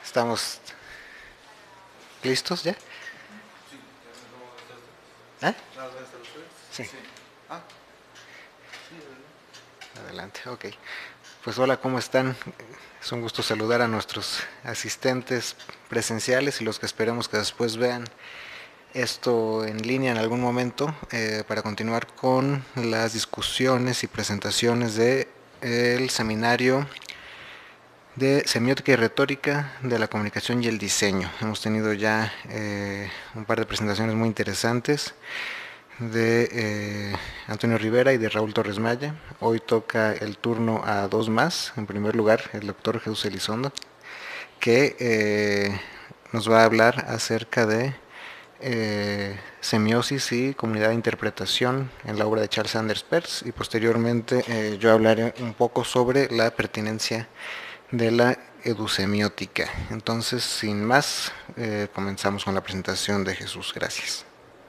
¿Estamos listos ya? ¿Eh? Sí. Adelante, ok. Pues hola, ¿cómo están? Es un gusto saludar a nuestros asistentes presenciales y los que esperemos que después vean esto en línea en algún momento para continuar con las discusiones y presentaciones de el seminario de semiótica y retórica de la comunicación y el diseño. Hemos tenido ya un par de presentaciones muy interesantes de Antonio Rivera y de Raúl Torres Maya. Hoy toca el turno a dos más. En primer lugar, el doctor Jesús Elizondo, que nos va a hablar acerca de semiosis y comunidad de interpretación en la obra de Charles Sanders Peirce, y posteriormente yo hablaré un poco sobre la pertinencia de la edusemiótica. Entonces, sin más, comenzamos con la presentación de Jesús. Gracias.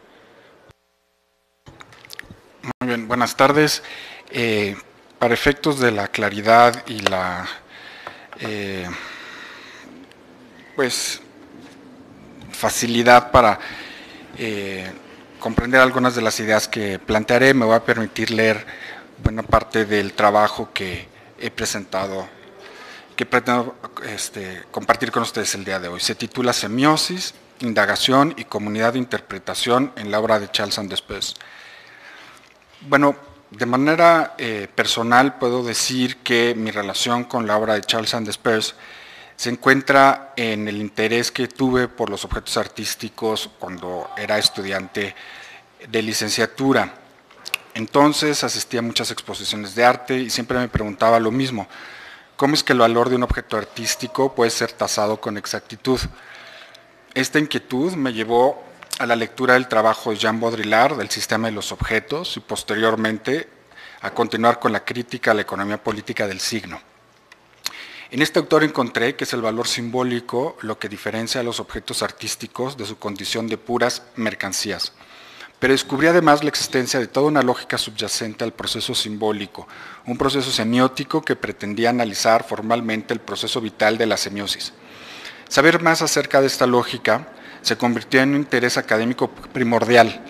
Muy bien, buenas tardes. Para efectos de la claridad y la facilidad para comprender algunas de las ideas que plantearé, me voy a permitir leer buena parte del trabajo que he presentado, que pretendo compartir con ustedes el día de hoy. Se titula Semiosis, indagación y comunidad de interpretación en la obra de Charles Sanders Peirce. Bueno, de manera personal puedo decir que mi relación con la obra de Charles Sanders Peirce se encuentra en el interés que tuve por los objetos artísticos cuando era estudiante de licenciatura. Entonces asistía a muchas exposiciones de arte y siempre me preguntaba lo mismo: ¿cómo es que el valor de un objeto artístico puede ser tasado con exactitud? Esta inquietud me llevó a la lectura del trabajo de Jean Baudrillard del sistema de los objetos y posteriormente a continuar con la crítica a la economía política del signo. En este autor encontré que es el valor simbólico lo que diferencia a los objetos artísticos de su condición de puras mercancías. Pero descubrí además la existencia de toda una lógica subyacente al proceso simbólico, un proceso semiótico que pretendía analizar formalmente el proceso vital de la semiosis. Saber más acerca de esta lógica se convirtió en un interés académico primordial.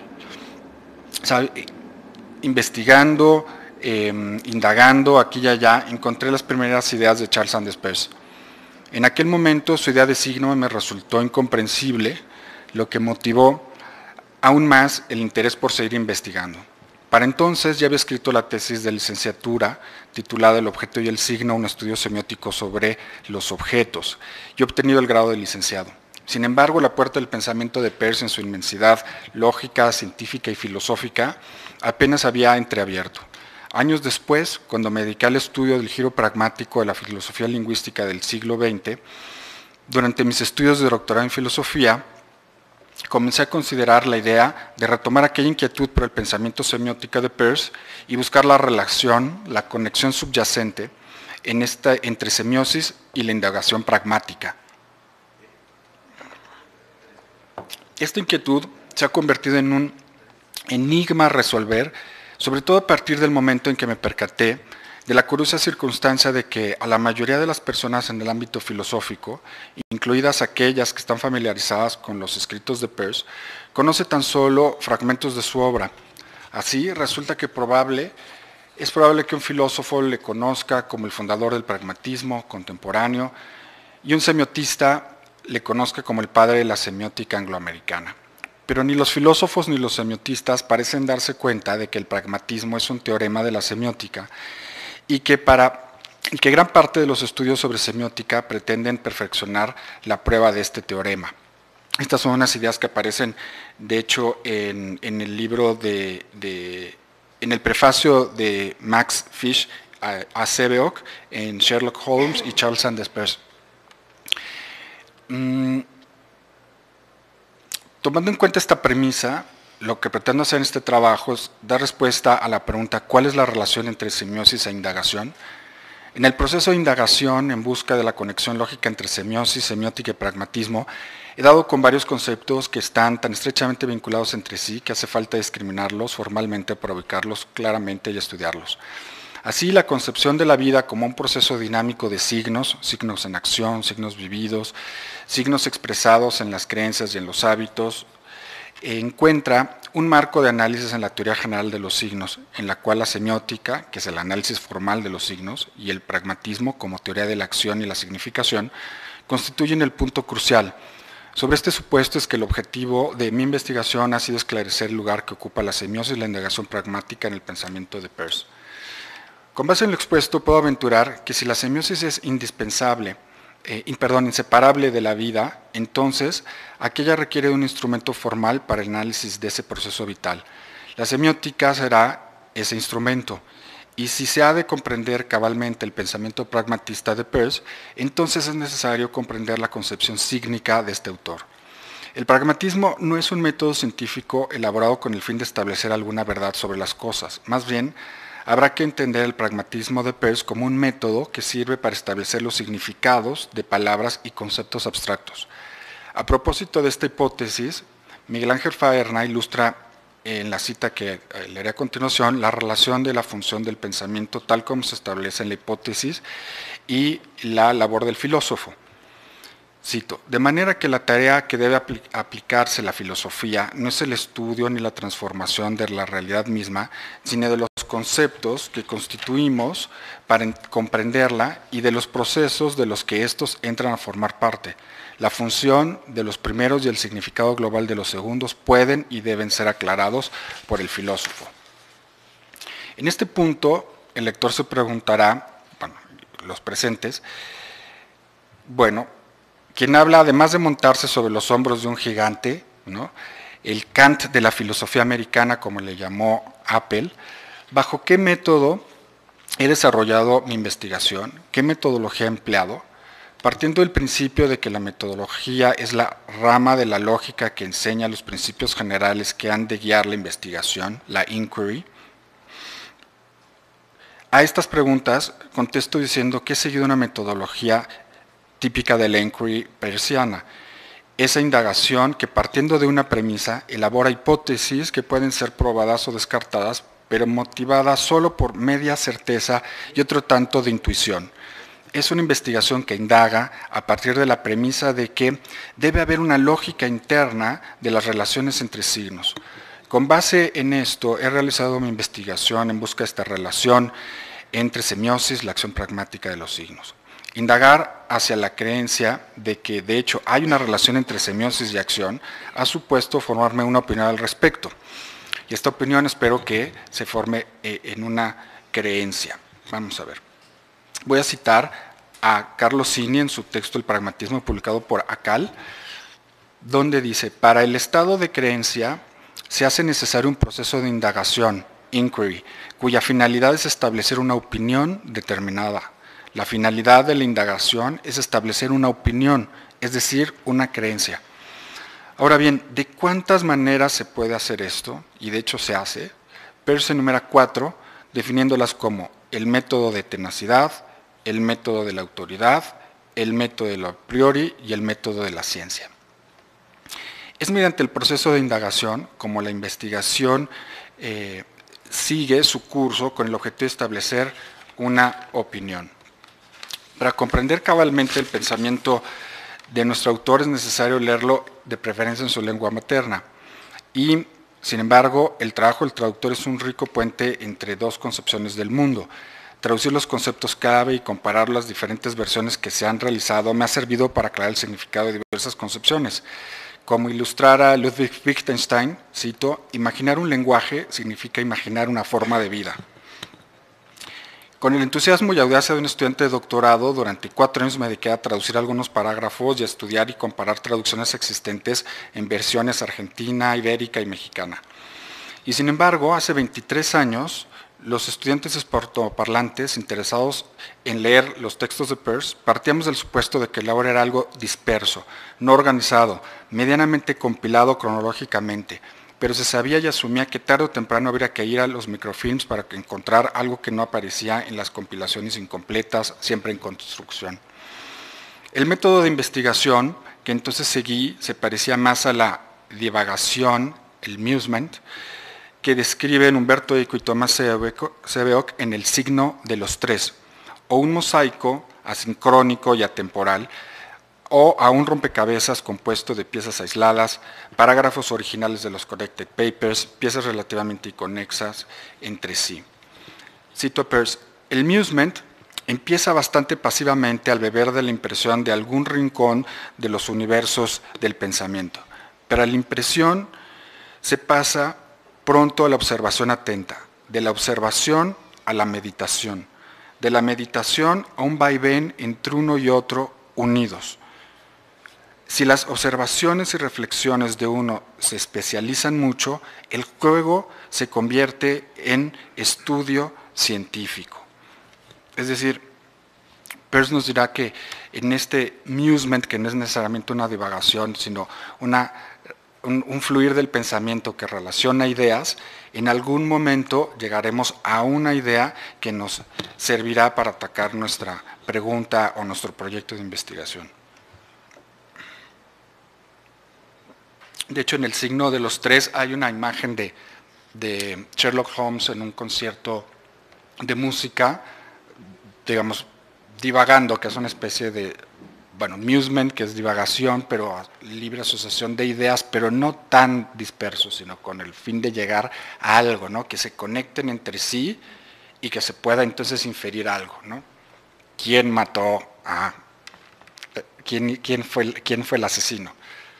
Investigando, indagando aquí y allá, encontré las primeras ideas de Charles Sanders Peirce. En aquel momento su idea de signo me resultó incomprensible, lo que motivó aún más el interés por seguir investigando. Para entonces ya había escrito la tesis de licenciatura titulada El objeto y el signo, un estudio semiótico sobre los objetos, y he obtenido el grado de licenciado. Sin embargo, la puerta del pensamiento de Peirce en su inmensidad lógica, científica y filosófica apenas había entreabierto. Años después, cuando me dediqué al estudio del giro pragmático de la filosofía lingüística del siglo XX, durante mis estudios de doctorado en filosofía, comencé a considerar la idea de retomar aquella inquietud por el pensamiento semiótico de Peirce y buscar la relación, la conexión subyacente entre semiosis y la indagación pragmática. Esta inquietud se ha convertido en un enigma a resolver, sobre todo a partir del momento en que me percaté de la curiosa circunstancia de que a la mayoría de las personas en el ámbito filosófico, incluidas aquellas que están familiarizadas con los escritos de Peirce, conoce tan solo fragmentos de su obra. Así, resulta que es probable que un filósofo le conozca como el fundador del pragmatismo contemporáneo y un semiotista le conozca como el padre de la semiótica angloamericana. Pero ni los filósofos ni los semiotistas parecen darse cuenta de que el pragmatismo es un teorema de la semiótica y que gran parte de los estudios sobre semiótica pretenden perfeccionar la prueba de este teorema. Estas son unas ideas que aparecen, de hecho, en el libro en el prefacio de Max Fish a Sebeok, en Sherlock Holmes y Charles Sanders Peirce. Tomando en cuenta esta premisa, lo que pretendo hacer en este trabajo es dar respuesta a la pregunta ¿cuál es la relación entre semiosis e indagación? En el proceso de indagación, en busca de la conexión lógica entre semiosis, semiótica y pragmatismo, he dado con varios conceptos que están tan estrechamente vinculados entre sí que hace falta discriminarlos formalmente para ubicarlos claramente y estudiarlos. Así, la concepción de la vida como un proceso dinámico de signos, signos en acción, signos vividos, signos expresados en las creencias y en los hábitos, encuentra un marco de análisis en la teoría general de los signos, en la cual la semiótica, que es el análisis formal de los signos, y el pragmatismo, como teoría de la acción y la significación, constituyen el punto crucial. Sobre este supuesto es que el objetivo de mi investigación ha sido esclarecer el lugar que ocupa la semiosis y la indagación pragmática en el pensamiento de Peirce. Con base en lo expuesto, puedo aventurar que si la semiosis es inseparable de la vida, entonces aquella requiere de un instrumento formal para el análisis de ese proceso vital. La semiótica será ese instrumento, y si se ha de comprender cabalmente el pensamiento pragmatista de Peirce, entonces es necesario comprender la concepción sígnica de este autor. El pragmatismo no es un método científico elaborado con el fin de establecer alguna verdad sobre las cosas, más bien, habrá que entender el pragmatismo de Peirce como un método que sirve para establecer los significados de palabras y conceptos abstractos. A propósito de esta hipótesis, Miguel Ángel Faerna ilustra en la cita que leeré a continuación la relación de la función del pensamiento tal como se establece en la hipótesis y la labor del filósofo. Cito, de manera que la tarea que debe aplicarse la filosofía no es el estudio ni la transformación de la realidad misma, sino de los conceptos que constituimos para comprenderla y de los procesos de los que estos entran a formar parte. La función de los primeros y el significado global de los segundos pueden y deben ser aclarados por el filósofo. En este punto, el lector se preguntará, bueno, los presentes, bueno, quien habla, además de montarse sobre los hombros de un gigante, ¿no?, el Kant de la filosofía americana, como le llamó Apple, ¿bajo qué método he desarrollado mi investigación? ¿Qué metodología he empleado? Partiendo del principio de que la metodología es la rama de la lógica que enseña los principios generales que han de guiar la investigación, la inquiry. A estas preguntas contesto diciendo que he seguido una metodología típica de la inquiry peirciana, esa indagación que partiendo de una premisa elabora hipótesis que pueden ser probadas o descartadas, pero motivadas solo por media certeza y otro tanto de intuición. Es una investigación que indaga a partir de la premisa de que debe haber una lógica interna de las relaciones entre signos. Con base en esto he realizado mi investigación en busca de esta relación entre semiosis y la acción pragmática de los signos. Indagar hacia la creencia de que de hecho hay una relación entre semiosis y acción ha supuesto formarme una opinión al respecto. Y esta opinión espero que se forme en una creencia. Vamos a ver. Voy a citar a Carlos Cini en su texto El pragmatismo publicado por ACAL, donde dice, para el estado de creencia se hace necesario un proceso de indagación, inquiry, cuya finalidad es establecer una opinión determinada. La finalidad de la indagación es establecer una opinión, es decir, una creencia. Ahora bien, ¿de cuántas maneras se puede hacer esto? Y de hecho se hace. Peirce enumera 4, definiéndolas como el método de tenacidad, el método de la autoridad, el método de lo a priori y el método de la ciencia. Es mediante el proceso de indagación como la investigación sigue su curso con el objetivo de establecer una opinión. Para comprender cabalmente el pensamiento de nuestro autor es necesario leerlo de preferencia en su lengua materna. Y, sin embargo, el trabajo del traductor es un rico puente entre dos concepciones del mundo. Traducir los conceptos clave y comparar las diferentes versiones que se han realizado me ha servido para aclarar el significado de diversas concepciones. Como ilustrara Ludwig Wittgenstein, cito, imaginar un lenguaje significa imaginar una forma de vida. Con el entusiasmo y audacia de un estudiante de doctorado, durante 4 años me dediqué a traducir algunos parágrafos y a estudiar y comparar traducciones existentes en versiones argentina, ibérica y mexicana. Y sin embargo, hace 23 años, los estudiantes hispanoparlantes interesados en leer los textos de Peirce partíamos del supuesto de que la obra era algo disperso, no organizado, medianamente compilado cronológicamente, pero se sabía y asumía que tarde o temprano habría que ir a los microfilms para encontrar algo que no aparecía en las compilaciones incompletas, siempre en construcción. El método de investigación que entonces seguí se parecía más a la divagación, el musement, que describen Humberto Eco y Tomás Sebeok en El signo de los tres, o un mosaico asincrónico y atemporal, o a un rompecabezas compuesto de piezas aisladas, parágrafos originales de los Connected Papers, piezas relativamente inconexas entre sí. Cito a Peirce: el musement empieza bastante pasivamente al beber de la impresión de algún rincón de los universos del pensamiento, pero a la impresión se pasa pronto a la observación atenta, de la observación a la meditación, de la meditación a un vaivén entre uno y otro unidos. Si las observaciones y reflexiones de uno se especializan mucho, el juego se convierte en estudio científico. Es decir, Peirce nos dirá que en este musement, que no es necesariamente una divagación, sino un fluir del pensamiento que relaciona ideas, en algún momento llegaremos a una idea que nos servirá para atacar nuestra pregunta o nuestro proyecto de investigación. De hecho, en El signo de los tres hay una imagen de Sherlock Holmes en un concierto de música, digamos, divagando, que es una especie de, bueno, musement, que es divagación, pero libre asociación de ideas, pero no tan dispersos, sino con el fin de llegar a algo, ¿no? Que se conecten entre sí y que se pueda entonces inferir algo, ¿no? ¿Quién mató a... ¿Quién fue el asesino?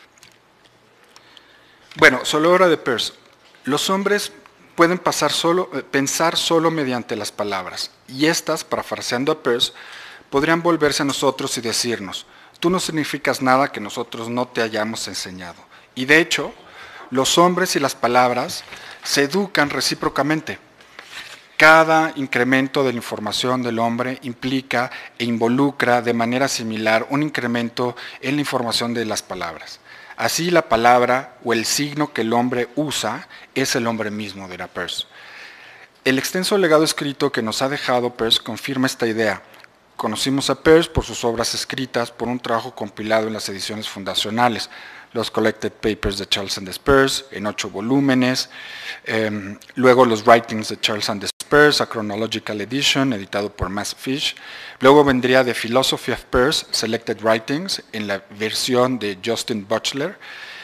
Bueno, solo obra de Peirce. Los hombres pueden pensar solo mediante las palabras, y estas, parafraseando a Peirce, podrían volverse a nosotros y decirnos: tú no significas nada que nosotros no te hayamos enseñado. Y de hecho, los hombres y las palabras se educan recíprocamente. Cada incremento de la información del hombre implica e involucra de manera similar un incremento en la información de las palabras. Así, la palabra o el signo que el hombre usa es el hombre mismo, dirá Peirce. El extenso legado escrito que nos ha dejado Peirce confirma esta idea. Conocimos a Peirce por sus obras escritas, por un trabajo compilado en las ediciones fundacionales, los Collected Papers de Charles Sanders Peirce, en 8 volúmenes, luego los Writings de Charles Sanders Peirce, a Chronological Edition, editado por Mass Fish. Luego vendría The Philosophy of Peirce, Selected Writings, en la versión de Justin Butler,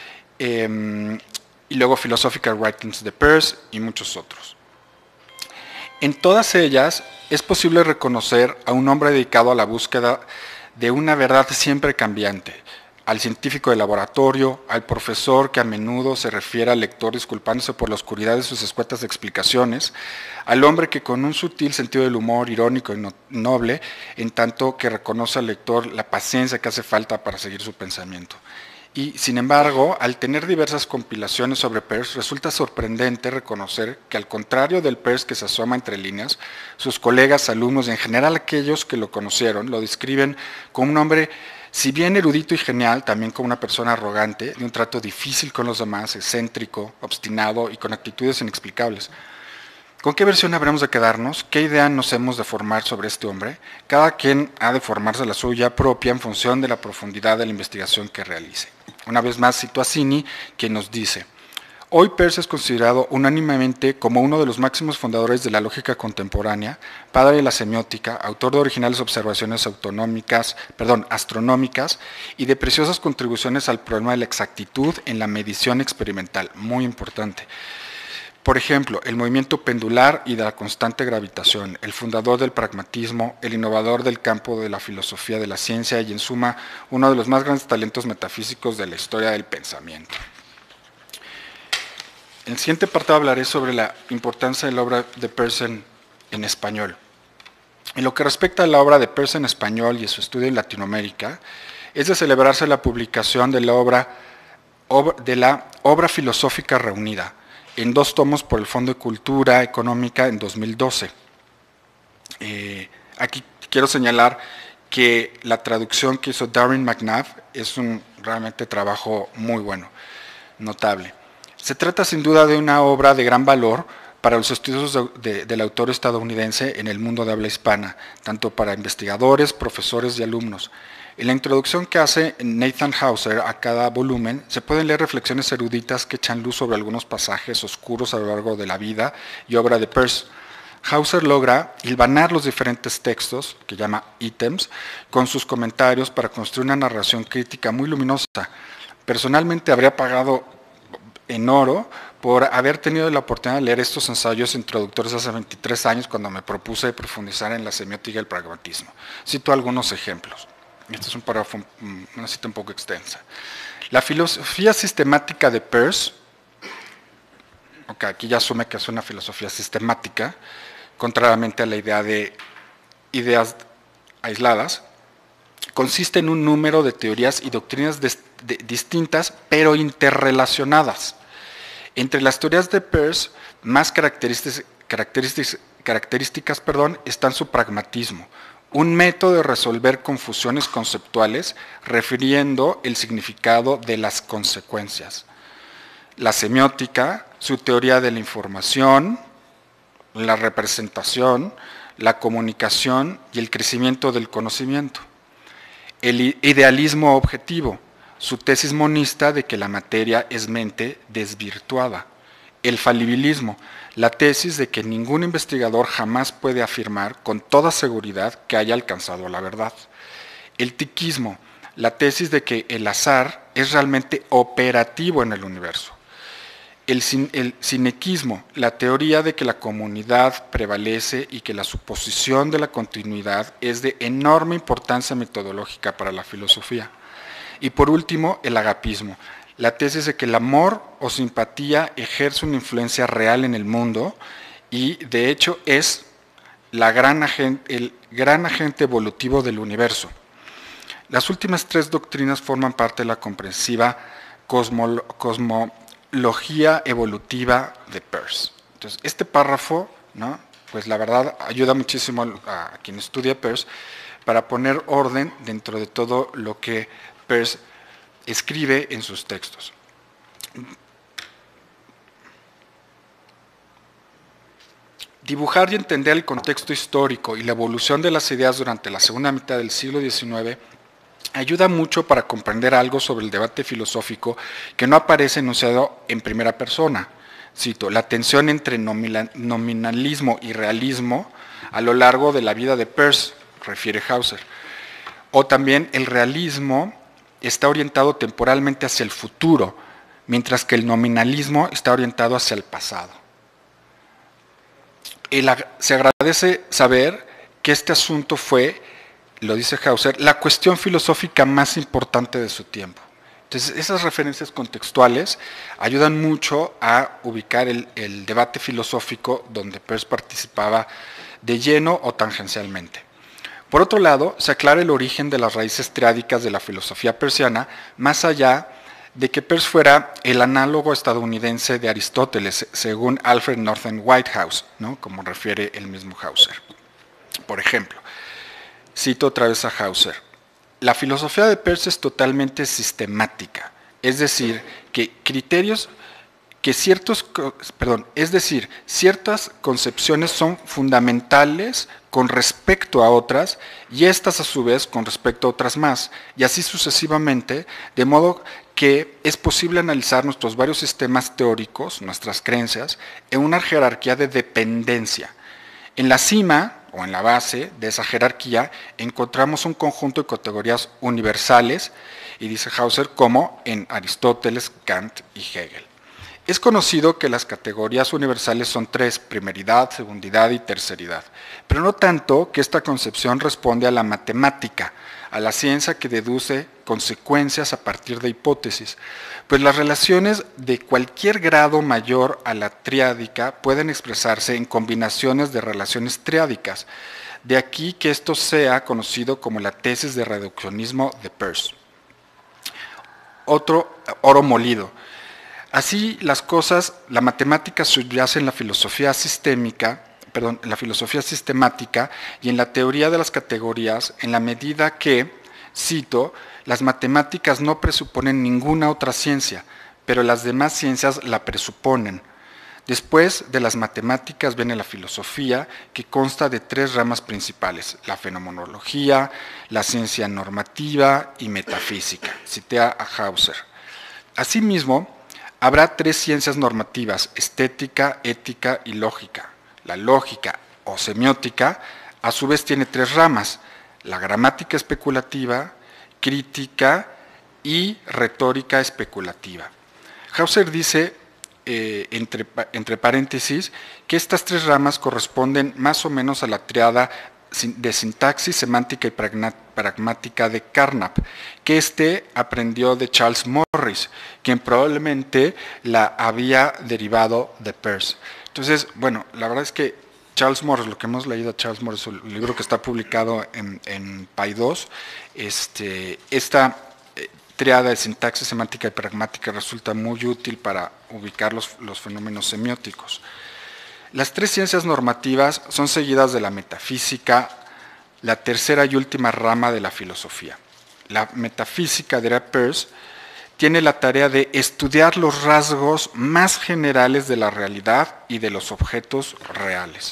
y luego Philosophical Writings de Peirce y muchos otros. En todas ellas es posible reconocer a un hombre dedicado a la búsqueda de una verdad siempre cambiante, al científico de laboratorio, al profesor que a menudo se refiere al lector disculpándose por la oscuridad de sus escuetas explicaciones, al hombre que con un sutil sentido del humor irónico y noble, en tanto que reconoce al lector la paciencia que hace falta para seguir su pensamiento. Y, sin embargo, al tener diversas compilaciones sobre Peirce, resulta sorprendente reconocer que, al contrario del Peirce que se asoma entre líneas, sus colegas, alumnos y en general aquellos que lo conocieron, lo describen como un hombre, si bien erudito y genial, también como una persona arrogante, de un trato difícil con los demás, excéntrico, obstinado y con actitudes inexplicables. ¿Con qué versión habremos de quedarnos? ¿Qué idea nos hemos de formar sobre este hombre? Cada quien ha de formarse la suya propia en función de la profundidad de la investigación que realice. Una vez más cito a Cini, quien nos dice: hoy Peirce es considerado unánimemente como uno de los máximos fundadores de la lógica contemporánea, padre de la semiótica, autor de originales observaciones astronómicas y de preciosas contribuciones al problema de la exactitud en la medición experimental, muy importante. Por ejemplo, el movimiento pendular y de la constante gravitación, el fundador del pragmatismo, el innovador del campo de la filosofía de la ciencia y, en suma, uno de los más grandes talentos metafísicos de la historia del pensamiento. En el siguiente apartado hablaré sobre la importancia de la obra de Peirce en español. En lo que respecta a la obra de Peirce en español y su estudio en Latinoamérica, es de celebrarse la publicación de la obra filosófica reunida, en 2 tomos por el Fondo de Cultura Económica en 2012. Aquí quiero señalar que la traducción que hizo Darren McNabb es un realmente trabajo muy bueno, notable. Se trata sin duda de una obra de gran valor para los estudios del autor estadounidense en el mundo de habla hispana, tanto para investigadores, profesores y alumnos. En la introducción que hace Nathan Hauser a cada volumen, se pueden leer reflexiones eruditas que echan luz sobre algunos pasajes oscuros a lo largo de la vida y obra de Peirce. Hauser logra hilvanar los diferentes textos, que llama ítems, con sus comentarios para construir una narración crítica muy luminosa. Personalmente habría pagado en oro por haber tenido la oportunidad de leer estos ensayos introductores hace 23 años cuando me propuse profundizar en la semiótica y el pragmatismo. Cito algunos ejemplos. Este es un párrafo, una cita un poco extensa. La filosofía sistemática de Peirce, aquí ya asume que es una filosofía sistemática, contrariamente a la idea de ideas aisladas, consiste en un número de teorías y doctrinas distintas pero interrelacionadas. Entre las teorías de Peirce, más características están su pragmatismo, un método de resolver confusiones conceptuales refiriendo el significado de las consecuencias. La semiótica, su teoría de la información, la representación, la comunicación y el crecimiento del conocimiento. El idealismo objetivo, su tesis monista de que la materia es mente desvirtuada. El falibilismo, la tesis de que ningún investigador jamás puede afirmar con toda seguridad que haya alcanzado la verdad. El tiquismo, la tesis de que el azar es realmente operativo en el universo. El sinequismo, la teoría de que la comunidad prevalece y que la suposición de la continuidad es de enorme importancia metodológica para la filosofía. Y por último, el agapismo, la tesis de que el amor o simpatía ejerce una influencia real en el mundo y de hecho es el gran agente evolutivo del universo. Las últimas tres doctrinas forman parte de la comprensiva cosmología evolutiva de Peirce. Entonces, este párrafo, ¿no?, pues la verdad ayuda muchísimo a quien estudia Peirce para poner orden dentro de todo lo que Peirce escribe en sus textos. Dibujar y entender el contexto histórico y la evolución de las ideas durante la segunda mitad del siglo XIX ayuda mucho para comprender algo sobre el debate filosófico que no aparece enunciado en primera persona. Cito, la tensión entre nominalismo y realismo a lo largo de la vida de Peirce, refiere Hauser. O también el realismo está orientado temporalmente hacia el futuro, mientras que el nominalismo está orientado hacia el pasado. Se agradece saber que este asunto fue, lo dice Hauser, la cuestión filosófica más importante de su tiempo. Entonces, esas referencias contextuales ayudan mucho a ubicar el debate filosófico donde Peirce participaba de lleno o tangencialmente. Por otro lado, se aclara el origen de las raíces triádicas de la filosofía peirciana, más allá de que Peirce fuera el análogo estadounidense de Aristóteles, según Alfred Norton Whitehouse, ¿no?, como refiere el mismo Hauser. Por ejemplo, cito otra vez a Hauser, la filosofía de Peirce es totalmente sistemática, es decir, ciertas concepciones son fundamentales con respecto a otras y estas a su vez con respecto a otras más, y así sucesivamente, de modo que es posible analizar nuestros varios sistemas teóricos, nuestras creencias, en una jerarquía de dependencia. En la cima o en la base de esa jerarquía encontramos un conjunto de categorías universales, y dice Hauser, como en Aristóteles, Kant y Hegel. Es conocido que las categorías universales son tres: primeridad, segundidad y terceridad, pero no tanto que esta concepción responde a la matemática, a la ciencia que deduce consecuencias a partir de hipótesis, pues las relaciones de cualquier grado mayor a la triádica pueden expresarse en combinaciones de relaciones triádicas, de aquí que esto sea conocido como la tesis de reduccionismo de Peirce. Oro molido. Así las cosas, la matemática subyace en la filosofía sistemática y en la teoría de las categorías, en la medida que, cito, las matemáticas no presuponen ninguna otra ciencia, pero las demás ciencias la presuponen. Después de las matemáticas viene la filosofía, que consta de 3 ramas principales: la fenomenología, la ciencia normativa y metafísica. Cité a Hauser. Asimismo, habrá 3 ciencias normativas: estética, ética y lógica. La lógica o semiótica, a su vez, tiene 3 ramas: la gramática especulativa, crítica y retórica especulativa. Hauser dice, entre paréntesis, que estas 3 ramas corresponden más o menos a la triada de sintaxis, semántica y pragmática de Carnap, que aprendió de Charles Morris, quien probablemente la había derivado de Peirce. Entonces, bueno, la verdad es que Charles Morris, lo que hemos leído a Charles Morris, el libro que está publicado en PAI2, esta triada de sintaxis, semántica y pragmática resulta muy útil para ubicar los fenómenos semióticos. Las 3 ciencias normativas son seguidas de la metafísica, la tercera y última rama de la filosofía. La metafísica, dirá Peirce, tiene la tarea de estudiar los rasgos más generales de la realidad y de los objetos reales.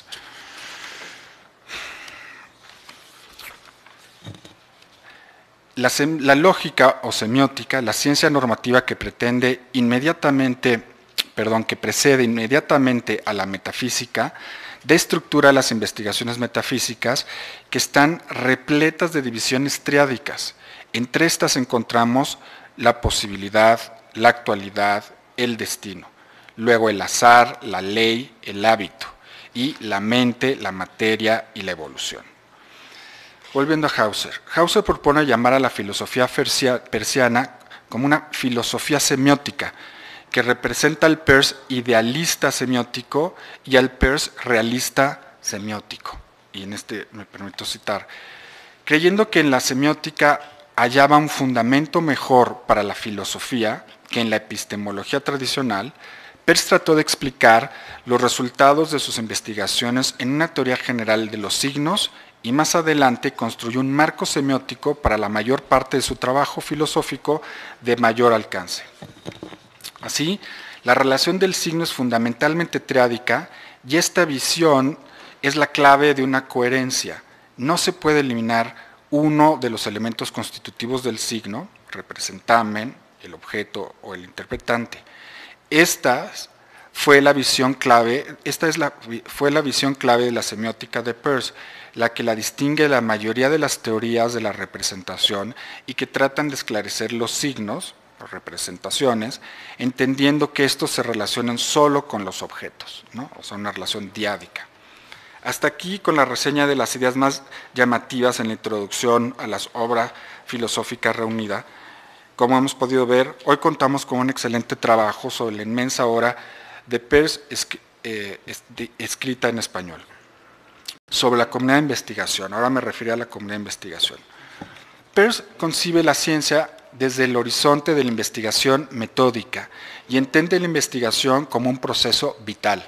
La lógica o semiótica, la ciencia normativa que precede inmediatamente a la metafísica, da estructura a las investigaciones metafísicas, que están repletas de divisiones triádicas. Entre estas encontramos la posibilidad, la actualidad, el destino. Luego el azar, la ley, el hábito, y la mente, la materia y la evolución. Volviendo a Hauser. Hauser propone llamar a la filosofía persiana como una filosofía semiótica, que representa al Peirce idealista semiótico y al Peirce realista semiótico. Y en me permito citar: creyendo que en la semiótica hallaba un fundamento mejor para la filosofía que en la epistemología tradicional, Peirce trató de explicar los resultados de sus investigaciones en una teoría general de los signos, y más adelante construyó un marco semiótico para la mayor parte de su trabajo filosófico de mayor alcance. Así, la relación del signo es fundamentalmente triádica, y esta visión es la clave de una coherencia. No se puede eliminar uno de los elementos constitutivos del signo, representamen, el objeto o el interpretante. Esta fue la visión clave de la semiótica de Peirce, la que la distingue de la mayoría de las teorías de la representación y que tratan de esclarecer los signos, o representaciones, entendiendo que estos se relacionan solo con los objetos, ¿no? O sea, una relación diádica. Hasta aquí con la reseña de las ideas más llamativas en la introducción a las obras filosóficas reunidas. Como hemos podido ver, hoy contamos con un excelente trabajo sobre la inmensa obra de Peirce escrita en español. Sobre la comunidad de investigación, ahora me refiero a la comunidad de investigación. Peirce concibe la ciencia desde el horizonte de la investigación metódica y entiende la investigación como un proceso vital.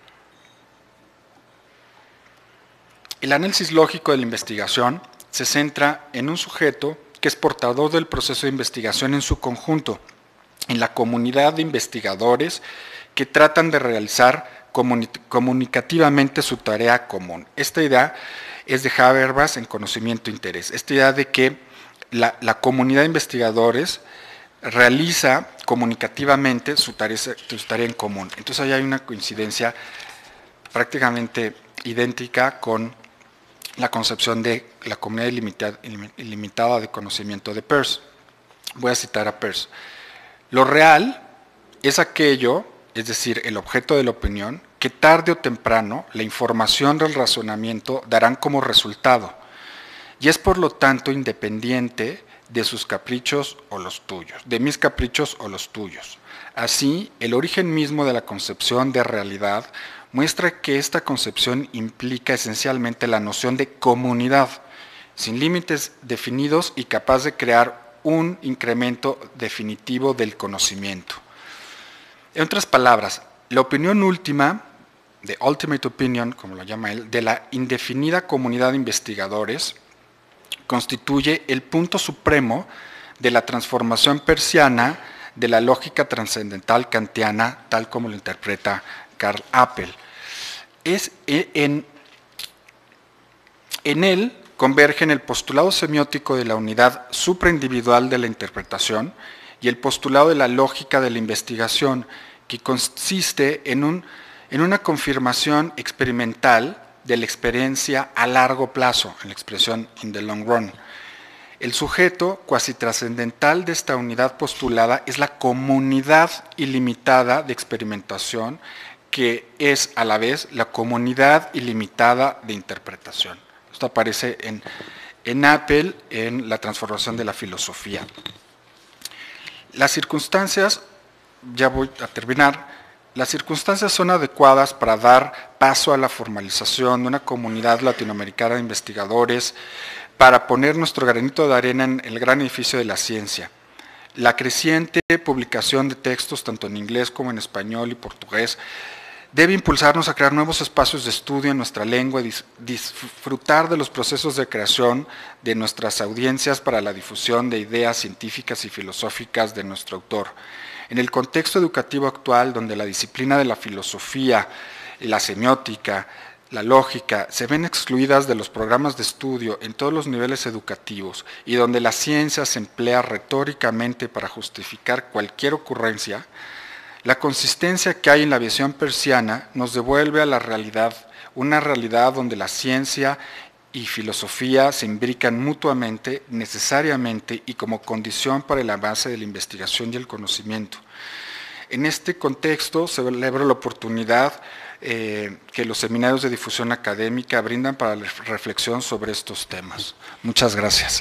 El análisis lógico de la investigación se centra en un sujeto que es portador del proceso de investigación en su conjunto, en la comunidad de investigadores que tratan de realizar comunicativamente su tarea común. Esta idea es de Habermas en Conocimiento e Interés. Esta idea de que la comunidad de investigadores realiza comunicativamente su tarea en común. Entonces ahí hay una coincidencia prácticamente idéntica con la concepción de la comunidad ilimitada de conocimiento de Peirce. Voy a citar a Peirce. Lo real es aquello, es decir, el objeto de la opinión, que tarde o temprano la información del razonamiento darán como resultado, y es por lo tanto independiente de sus caprichos o los tuyos, de mis caprichos o los tuyos. Así, el origen mismo de la concepción de realidad muestra que esta concepción implica esencialmente la noción de comunidad, sin límites definidos y capaz de crear un incremento definitivo del conocimiento. En otras palabras, la opinión última, the ultimate opinion, como lo llama él, de la indefinida comunidad de investigadores, constituye el punto supremo de la transformación peirciana de la lógica trascendental kantiana, tal como lo interpreta Karl Appel. En él convergen el postulado semiótico de la unidad supraindividual de la interpretación y el postulado de la lógica de la investigación, que consiste en una confirmación experimental de la experiencia a largo plazo, en la expresión in the long run. El sujeto cuasi trascendental de esta unidad postulada es la comunidad ilimitada de experimentación, que es a la vez la comunidad ilimitada de interpretación. Esto aparece en Appel, en La transformación de la filosofía. Las circunstancias, ya voy a terminar, las circunstancias son adecuadas para dar paso a la formalización de una comunidad latinoamericana de investigadores, para poner nuestro granito de arena en el gran edificio de la ciencia. La creciente publicación de textos, tanto en inglés como en español y portugués, debe impulsarnos a crear nuevos espacios de estudio en nuestra lengua y disfrutar de los procesos de creación de nuestras audiencias para la difusión de ideas científicas y filosóficas de nuestro autor. En el contexto educativo actual, donde la disciplina de la filosofía, la semiótica, la lógica se ven excluidas de los programas de estudio en todos los niveles educativos y donde la ciencia se emplea retóricamente para justificar cualquier ocurrencia, la consistencia que hay en la visión persiana nos devuelve a la realidad, una realidad donde la ciencia y filosofía se imbrican mutuamente, necesariamente y como condición para el avance de la investigación y el conocimiento. En este contexto celebro la oportunidad que los seminarios de difusión académica brindan para la reflexión sobre estos temas. Muchas gracias.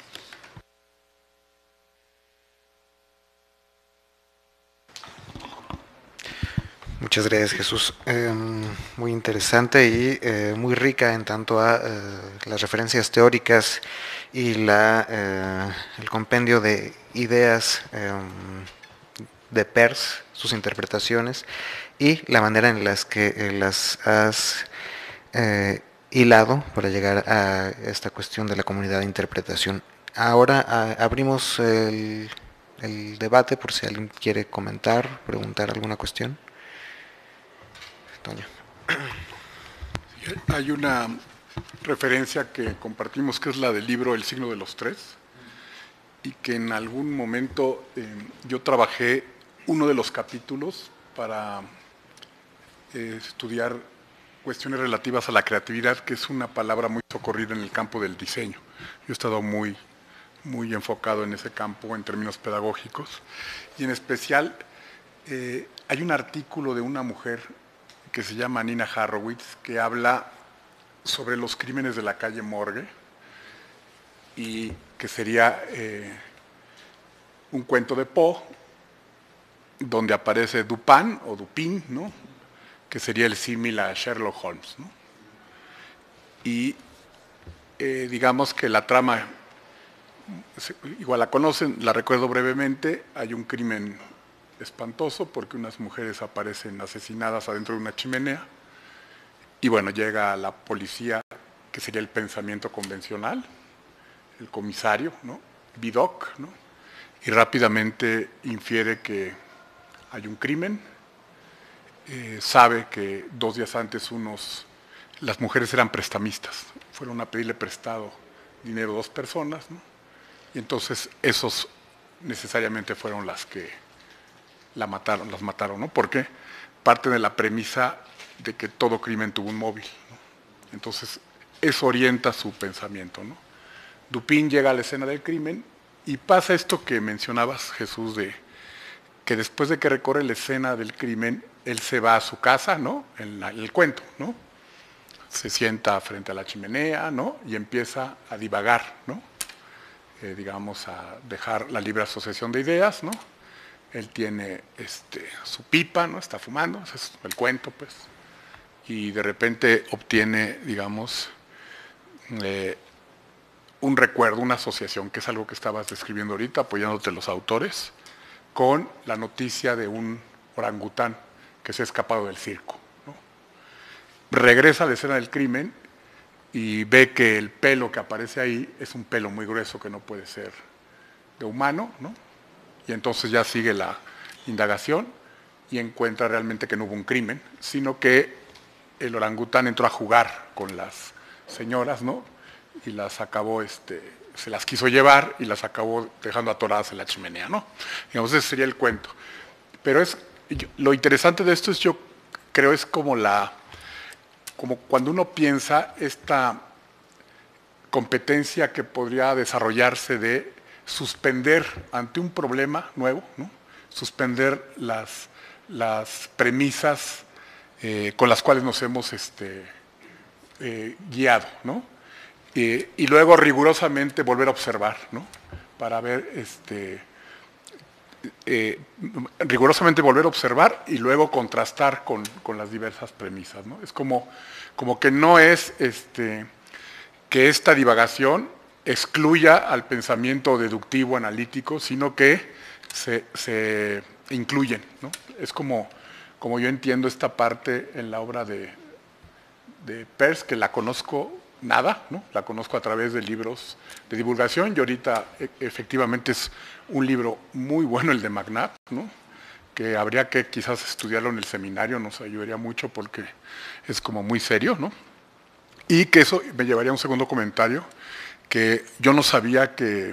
Muchas gracias, Jesús. Muy interesante y muy rica en tanto a las referencias teóricas y el compendio de ideas de Peirce, sus interpretaciones y la manera en las que las has hilado para llegar a esta cuestión de la comunidad de interpretación. Ahora abrimos el debate por si alguien quiere comentar, preguntar alguna cuestión. Toño. Hay una referencia que compartimos que es la del libro El signo de los tres, y que en algún momento yo trabajé uno de los capítulos para estudiar cuestiones relativas a la creatividad, que es una palabra muy socorrida en el campo del diseño. Yo he estado muy enfocado en ese campo en términos pedagógicos, y en especial hay un artículo de una mujer que se llama Nina Harrowitz, que habla sobre los crímenes de la calle Morgue, y que sería un cuento de Poe, donde aparece Dupin o Dupin, ¿no?, que sería el símil a Sherlock Holmes, ¿no? Y digamos que la trama, igual la conocen, la recuerdo brevemente. Hay un crimen espantoso porque unas mujeres aparecen asesinadas adentro de una chimenea, y bueno, llega la policía, que sería el pensamiento convencional, el comisario, ¿no?, Vidocq, ¿no?, y rápidamente infiere que hay un crimen. Sabe que 2 días antes las mujeres eran prestamistas, fueron a pedirle prestado dinero a 2 personas, ¿no?, y entonces esos necesariamente fueron las que las mataron, ¿no? Porque parte de la premisa de que todo crimen tuvo un móvil, ¿no? Entonces, eso orienta su pensamiento, ¿no? Dupin llega a la escena del crimen y pasa esto que mencionabas, Jesús, de que después de que recorre la escena del crimen, él se va a su casa, ¿no?, en el cuento, ¿no? Se sienta frente a la chimenea, ¿no?, y empieza a divagar, ¿no? Digamos, a dejar la libre asociación de ideas, ¿no? Él tiene su pipa, ¿no?, está fumando, ese es el cuento, pues, y de repente obtiene, digamos, un recuerdo, una asociación, que es algo que estabas describiendo ahorita, apoyándote los autores, con la noticia de un orangután que se ha escapado del circo, ¿no? Regresa a la escena del crimen y ve que el pelo que aparece ahí es un pelo muy grueso que no puede ser de humano, ¿no? Y entonces ya sigue la indagación y encuentra realmente que no hubo un crimen, sino que el orangután entró a jugar con las señoras, ¿no? Y las acabó, se las quiso llevar y las acabó dejando atoradas en la chimenea, ¿no? Digamos, ese sería el cuento. Pero lo interesante de esto es, yo creo, es como cuando uno piensa esta competencia que podría desarrollarse de suspender ante un problema nuevo, ¿no? Suspender las premisas con las cuales nos hemos guiado, ¿no? Y luego rigurosamente volver a observar, ¿no? Para ver, rigurosamente volver a observar y luego contrastar con las diversas premisas, ¿no? Es como que no es que esta divagación excluya al pensamiento deductivo, analítico, sino que se incluyen, ¿no? Es como yo entiendo esta parte en la obra de Peirce, que la conozco nada, ¿no? La conozco a través de libros de divulgación, y ahorita efectivamente es un libro muy bueno el de McNabb, ¿no? Que habría que quizás estudiarlo en el seminario, nos ayudaría mucho porque es como muy serio, ¿no? Y que eso me llevaría a un segundo comentario, que yo no sabía que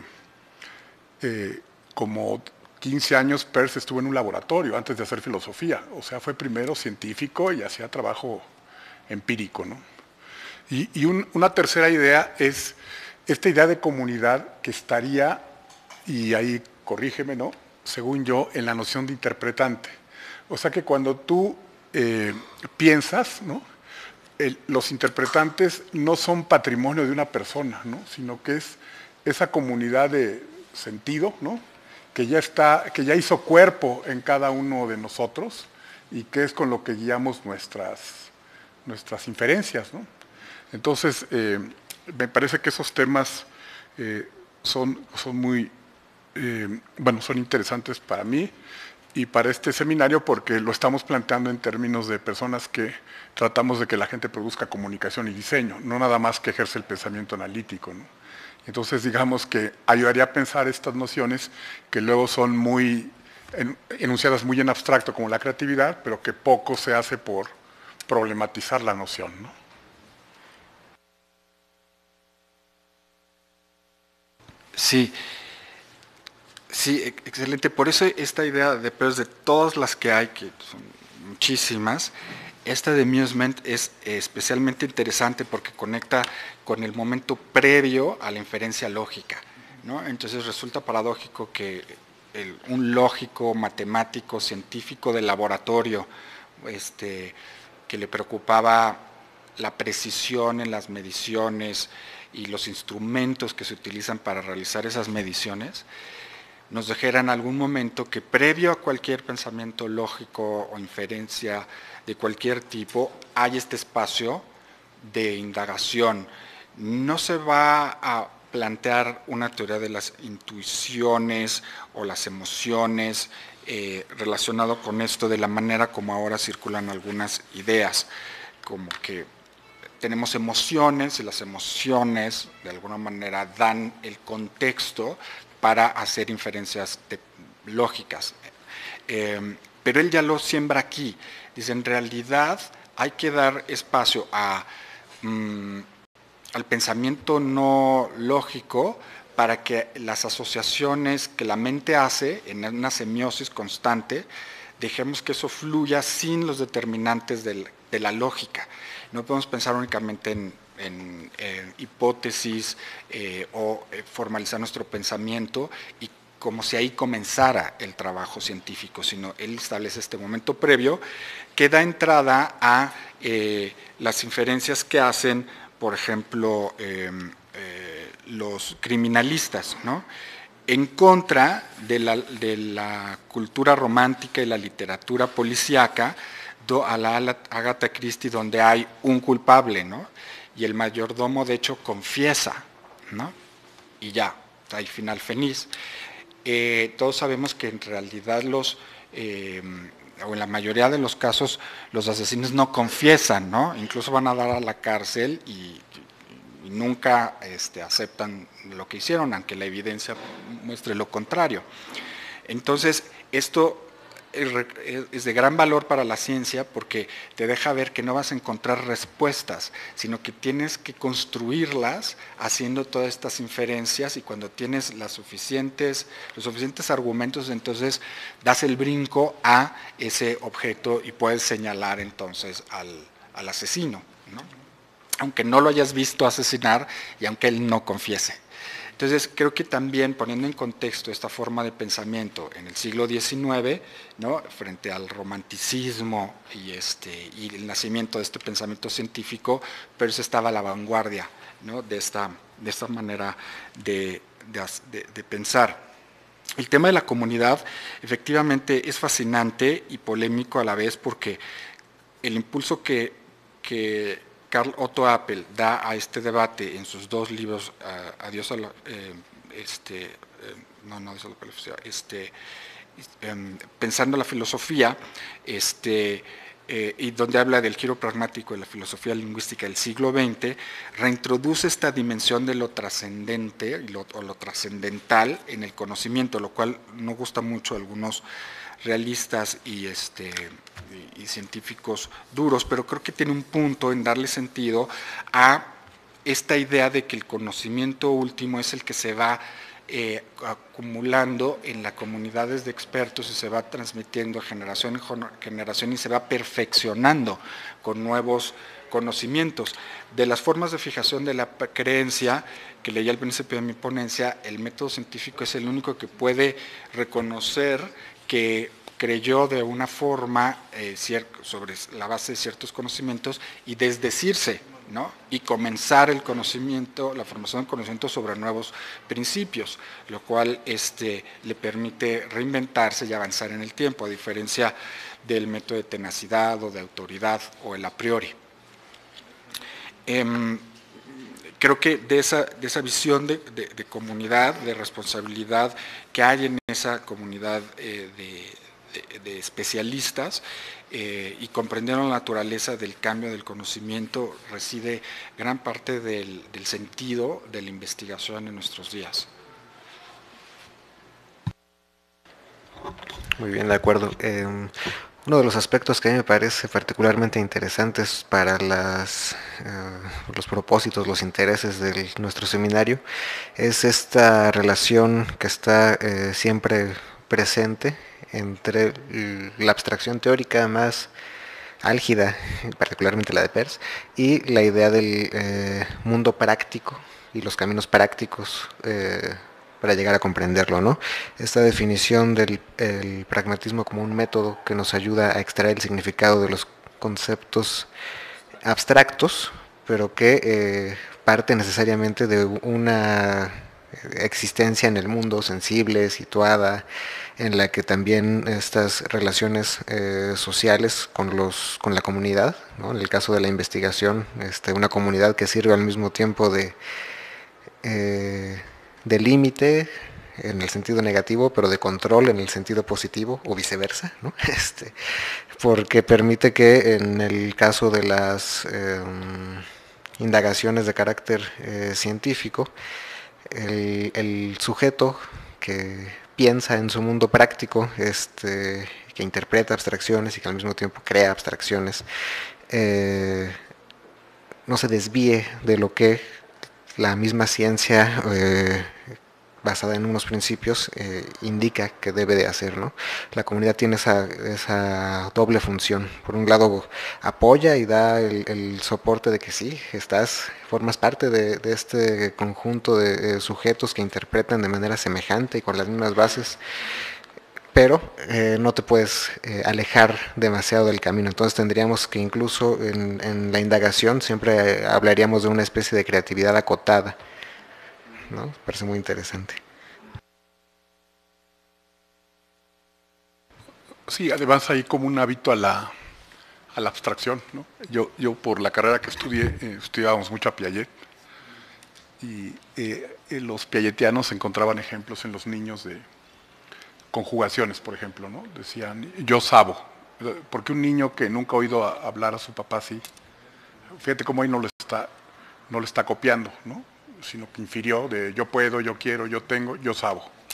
como 15 años Peirce estuvo en un laboratorio antes de hacer filosofía, o sea, fue primero científico y hacía trabajo empírico, ¿no? Y una tercera idea es esta idea de comunidad que estaría, y ahí corrígeme, ¿no? Según yo, en la noción de interpretante. O sea que cuando tú piensas, ¿no? Los interpretantes no son patrimonio de una persona, ¿no? Sino que es esa comunidad de sentido, ¿no? Que ya hizo cuerpo en cada uno de nosotros y que es con lo que guiamos nuestras inferencias, ¿no? Entonces, me parece que esos temas son muy, son interesantes para mí y para este seminario, porque lo estamos planteando en términos de personas que tratamos de que la gente produzca comunicación y diseño, no nada más que ejerce el pensamiento analítico, ¿no? Entonces, digamos que ayudaría a pensar estas nociones que luego son muy enunciadas muy en abstracto, como la creatividad, pero que poco se hace por problematizar la noción, ¿no? Sí, sí, excelente. Por eso esta idea de Peirce, de todas las que hay, que son muchísimas, esta de Amusement es especialmente interesante porque conecta con el momento previo a la inferencia lógica, ¿no? Entonces resulta paradójico que un lógico, matemático, científico de laboratorio, que le preocupaba la precisión en las mediciones y los instrumentos que se utilizan para realizar esas mediciones, nos dejara en algún momento que previo a cualquier pensamiento lógico o inferencia de cualquier tipo, hay este espacio de indagación. No se va a plantear una teoría de las intuiciones o las emociones relacionado con esto de la manera como ahora circulan algunas ideas, como que tenemos emociones y las emociones de alguna manera dan el contexto para hacer inferencias lógicas. Pero él ya lo siembra aquí. Dice, en realidad hay que dar espacio al pensamiento no lógico para que las asociaciones que la mente hace en una semiosis constante, dejemos que eso fluya sin los determinantes de la lógica. No podemos pensar únicamente en hipótesis o formalizar nuestro pensamiento y como si ahí comenzara el trabajo científico, sino él establece este momento previo que da entrada a las inferencias que hacen, por ejemplo, los criminalistas, ¿no? En contra de la cultura romántica y la literatura policíaca, a la Agatha Christie, donde hay un culpable, ¿no? Y el mayordomo de hecho confiesa, ¿no? Y ya, hay final feliz. Todos sabemos que en realidad o en la mayoría de los casos los asesinos no confiesan, ¿no? Incluso van a dar a la cárcel y nunca aceptan lo que hicieron, aunque la evidencia muestre lo contrario. Entonces, esto es de gran valor para la ciencia porque te deja ver que no vas a encontrar respuestas, sino que tienes que construirlas haciendo todas estas inferencias, y cuando tienes los suficientes argumentos, entonces das el brinco a ese objeto y puedes señalar entonces al asesino, ¿no? Aunque no lo hayas visto asesinar y aunque él no confiese. Entonces, creo que también poniendo en contexto esta forma de pensamiento en el siglo XIX, ¿no?, frente al romanticismo y el nacimiento de este pensamiento científico, pero eso estaba a la vanguardia, ¿no?, de esta manera de pensar. El tema de la comunidad efectivamente es fascinante y polémico a la vez, porque el impulso que Carl Otto Appel da a este debate en sus dos libros, Adiós a la, Pensando la filosofía, y donde habla del giro pragmático de la filosofía lingüística del siglo XX, reintroduce esta dimensión de lo trascendente o lo trascendental en el conocimiento, lo cual no gusta mucho a algunos realistas y científicos duros, pero creo que tiene un punto en darle sentido a esta idea de que el conocimiento último es el que se va acumulando en las comunidades de expertos y se va transmitiendo generación en generación y se va perfeccionando con nuevos conocimientos. De las formas de fijación de la creencia que leí al principio de mi ponencia, el método científico es el único que puede reconocer que creyó de una forma sobre la base de ciertos conocimientos y desdecirse, ¿no?, y comenzar el conocimiento, la formación del conocimiento sobre nuevos principios, lo cual le permite reinventarse y avanzar en el tiempo, a diferencia del método de tenacidad o de autoridad o el a priori. Creo que de esa visión de comunidad, de responsabilidad que hay en esa comunidad de especialistas, y comprender la naturaleza del cambio del conocimiento, reside gran parte del sentido de la investigación en nuestros días. Muy bien, de acuerdo. Uno de los aspectos que a mí me parece particularmente interesantes para los propósitos, los intereses de nuestro seminario, es esta relación que está siempre presente entre la abstracción teórica más álgida, particularmente la de Peirce, y la idea del mundo práctico y los caminos prácticos para llegar a comprenderlo, ¿no? Esta definición del pragmatismo como un método que nos ayuda a extraer el significado de los conceptos abstractos, pero que parte necesariamente de una existencia en el mundo sensible, situada, en la que también estas relaciones sociales con la comunidad, ¿no?, en el caso de la investigación, una comunidad que sirve al mismo tiempo de límite en el sentido negativo, pero de control en el sentido positivo, o viceversa, ¿no? Porque permite que en el caso de las indagaciones de carácter científico, el sujeto que piensa en su mundo práctico, que interpreta abstracciones y que al mismo tiempo crea abstracciones, no se desvíe de lo que la misma ciencia basada en unos principios indica que debe de hacer, ¿no? La comunidad tiene esa doble función. Por un lado apoya y da el soporte de que sí, formas parte de este conjunto de sujetos que interpretan de manera semejante y con las mismas bases, pero no te puedes alejar demasiado del camino. Entonces tendríamos que incluso en la indagación siempre hablaríamos de una especie de creatividad acotada, ¿no? Parece muy interesante. Sí, además hay como un hábito a la abstracción, ¿no? Yo por la carrera que estudié, estudiábamos mucho a Piaget, y los piagetianos encontraban ejemplos en los niños de conjugaciones, por ejemplo, ¿no? Decían, yo sabo, porque un niño que nunca ha oído hablar a su papá así, fíjate cómo ahí no le está copiando, ¿no?, sino que infirió de yo puedo, yo quiero, yo tengo, yo sabo.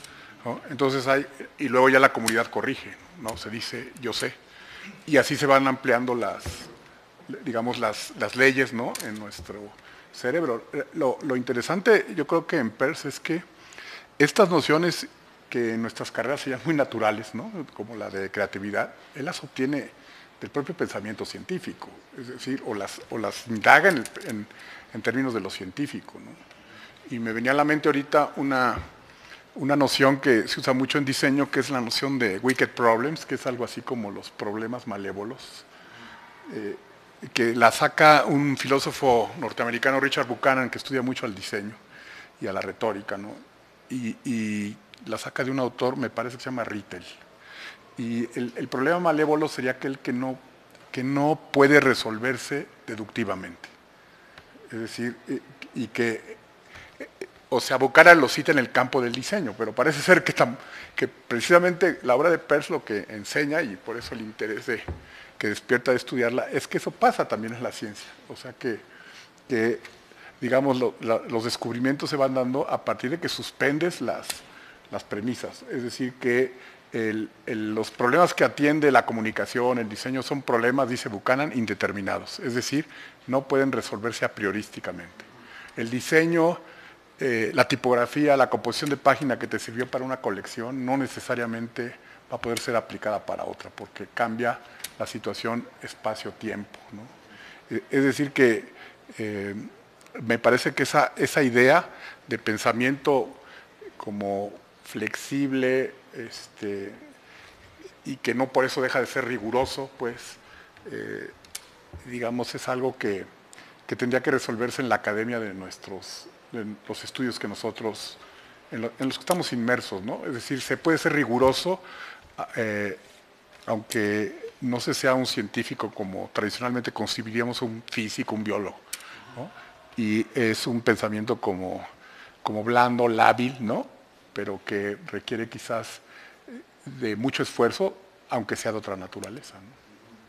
¿no? Entonces y luego ya la comunidad corrige, ¿no? Se dice yo sé. Y así se van ampliando digamos, las leyes, ¿no? En nuestro cerebro. Lo interesante, yo creo que en PERS es que estas nociones que en nuestras carreras serían muy naturales, ¿no? Como la de creatividad, él las obtiene del propio pensamiento científico, es decir, o las indaga en términos de lo científico, ¿no? Y me venía a la mente ahorita una noción que se usa mucho en diseño, que es la noción de wicked problems, que es algo así como los problemas malévolos, que la saca un filósofo norteamericano, Richard Buchanan, que estudia mucho al diseño y a la retórica, ¿no? Y la saca de un autor, me parece que se llama Rittel. Y el problema malévolo sería aquel que no puede resolverse deductivamente. Es decir, y que, o sea, Buchanan lo cita en el campo del diseño, pero parece ser que precisamente la obra de Peirce lo que enseña, y por eso el interés que despierta de estudiarla, es que eso pasa también en la ciencia. O sea, que digamos, los descubrimientos se van dando a partir de que suspendes las premisas. Es decir, que los problemas que atiende la comunicación, el diseño, son problemas, dice Buchanan, indeterminados. Es decir, no pueden resolverse a priorísticamente. El diseño, la tipografía, la composición de página que te sirvió para una colección, no necesariamente va a poder ser aplicada para otra, porque cambia la situación espacio-tiempo, ¿no? Es decir, que me parece que esa idea de pensamiento como flexible, y que no por eso deja de ser riguroso, pues, digamos, es algo que tendría que resolverse en la academia de los estudios que nosotros, en los que estamos inmersos, ¿no? Es decir, se puede ser riguroso, aunque no se sea un científico como tradicionalmente concebiríamos un físico, un biólogo, ¿no? Y es un pensamiento como blando, lábil, ¿no? Pero que requiere quizás de mucho esfuerzo, aunque sea de otra naturaleza, ¿no?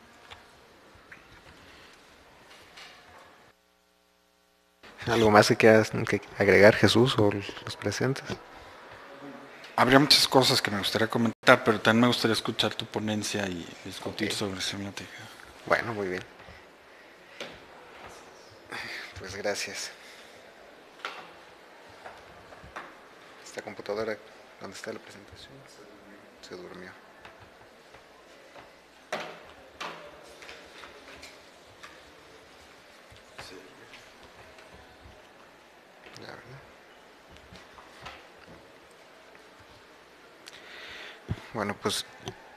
¿Algo más que quieras que agregar, Jesús, o los presentes? Habría muchas cosas que me gustaría comentar, pero también me gustaría escuchar tu ponencia y discutir sobre semiótica. Bueno, muy bien. Pues gracias. Esta computadora, ¿dónde está la presentación? Se durmió. La verdad. Bueno, pues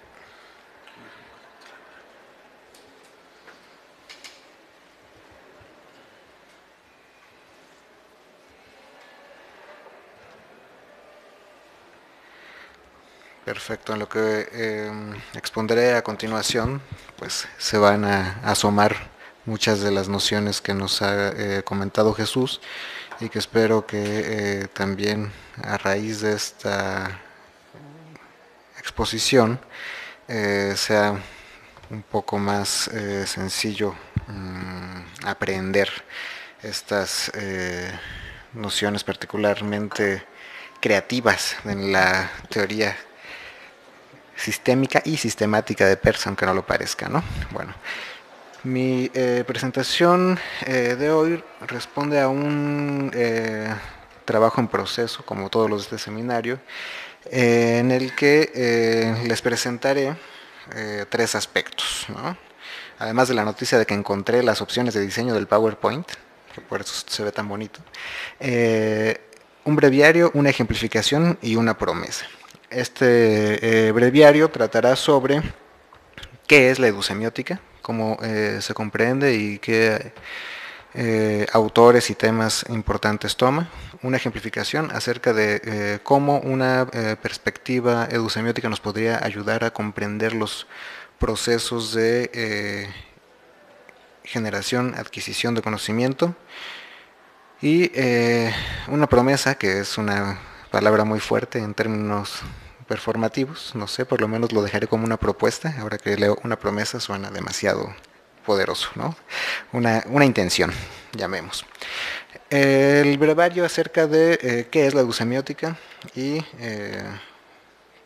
perfecto. En lo que expondré a continuación, pues se van a asomar muchas de las nociones que nos ha comentado Jesús, y que espero que también a raíz de esta exposición sea un poco más sencillo aprender estas nociones particularmente creativas en la teoría sistémica y sistemática de Peirce, aunque no lo parezca, ¿no? Bueno, mi presentación de hoy responde a un trabajo en proceso, como todos los de este seminario, en el que les presentaré 3 aspectos, ¿no? Además de la noticia de que encontré las opciones de diseño del PowerPoint, que por eso se ve tan bonito, un breviario, una ejemplificación y una promesa. Este breviario tratará sobre qué es la edusemiótica, cómo se comprende y qué autores y temas importantes toma. Una ejemplificación acerca de cómo una perspectiva edusemiótica nos podría ayudar a comprender los procesos de generación, adquisición de conocimiento. Y una promesa, que es una palabra muy fuerte en términos performativos, no sé, por lo menos lo dejaré como una propuesta. Ahora que leo una promesa suena demasiado poderoso, ¿no? Una intención, llamemos. El brevario acerca de qué es la edusemiótica y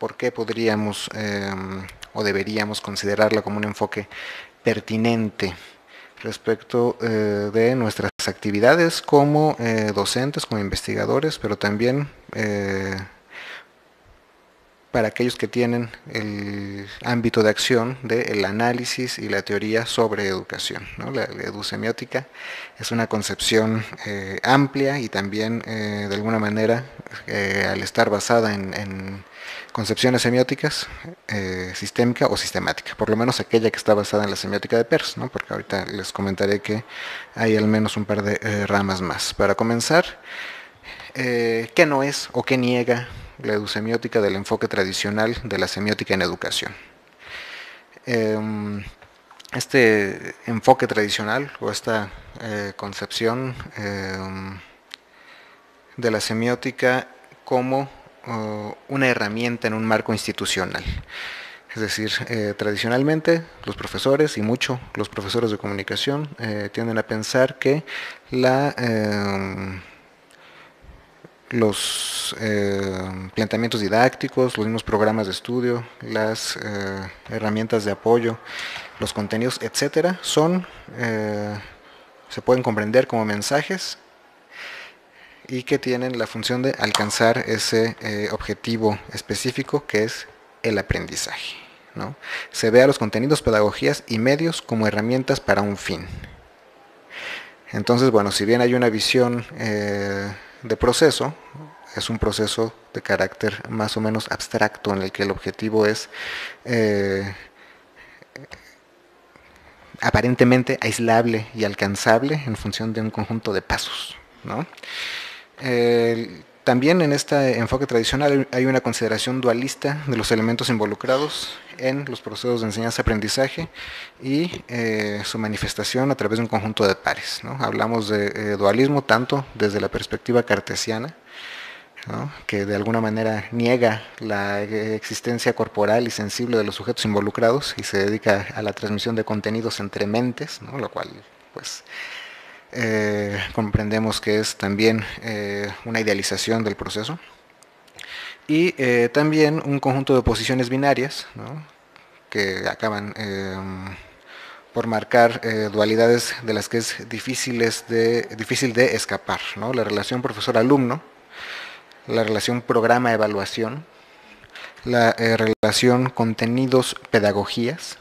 por qué podríamos o deberíamos considerarla como un enfoque pertinente respecto de nuestras actividades como docentes, como investigadores, pero también para aquellos que tienen el ámbito de acción del análisis y la teoría sobre educación, ¿no? La edusemiótica es una concepción amplia y también de alguna manera al estar basada en concepciones semióticas, sistémica o sistemática, por lo menos aquella que está basada en la semiótica de Peirce, ¿no? Porque ahorita les comentaré que hay al menos un par de ramas más. Para comenzar, ¿qué no es o qué niega la edusemiótica del enfoque tradicional de la semiótica en educación? Este enfoque tradicional o esta concepción de la semiótica como una herramienta en un marco institucional. Es decir, tradicionalmente los profesores y mucho los profesores de comunicación tienden a pensar que los planteamientos didácticos, los mismos programas de estudio, las herramientas de apoyo, los contenidos, etcétera, se pueden comprender como mensajes y que tienen la función de alcanzar ese objetivo específico que es el aprendizaje, ¿no? Se ve a los contenidos, pedagogías y medios como herramientas para un fin. Entonces, bueno, si bien hay una visión de proceso, es un proceso de carácter más o menos abstracto en el que el objetivo es aparentemente aislable y alcanzable en función de un conjunto de pasos, ¿no? También en este enfoque tradicional hay una consideración dualista de los elementos involucrados en los procesos de enseñanza-aprendizaje y su manifestación a través de un conjunto de pares, ¿no? Hablamos de dualismo tanto desde la perspectiva cartesiana, ¿no? Que de alguna manera niega la existencia corporal y sensible de los sujetos involucrados y se dedica a la transmisión de contenidos entre mentes, ¿no? Lo cual pues comprendemos que es también una idealización del proceso, y también un conjunto de posiciones binarias, ¿no? Que acaban por marcar dualidades de las que es difícil de escapar, ¿no? La relación profesor-alumno, la relación programa-evaluación, la relación contenidos-pedagogías,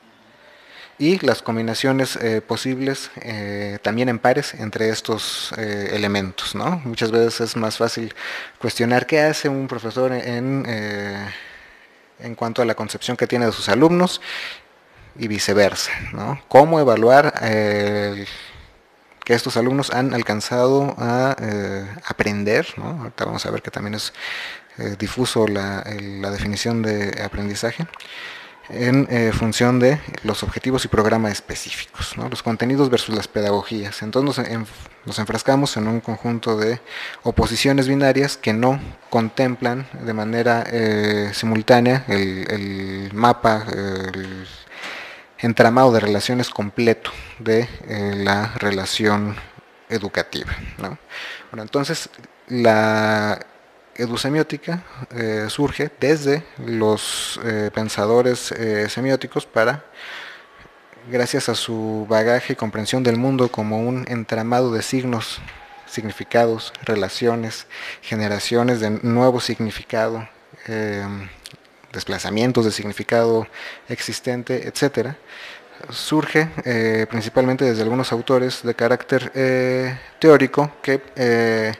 y las combinaciones posibles también en pares entre estos elementos, ¿no? Muchas veces es más fácil cuestionar qué hace un profesor en cuanto a la concepción que tiene de sus alumnos y viceversa, ¿no? Cómo evaluar que estos alumnos han alcanzado a aprender, ¿no? Ahorita vamos a ver que también es difuso la definición de aprendizaje en función de los objetivos y programas específicos, ¿no? Los contenidos versus las pedagogías. Entonces nos enfrascamos en un conjunto de oposiciones binarias que no contemplan de manera simultánea el mapa, el entramado de relaciones completo de la relación educativa, ¿no? Bueno, entonces la edusemiótica surge desde los pensadores semióticos para, gracias a su bagaje y comprensión del mundo como un entramado de signos, significados, relaciones, generaciones de nuevo significado, desplazamientos de significado existente, etcétera, surge principalmente desde algunos autores de carácter teórico que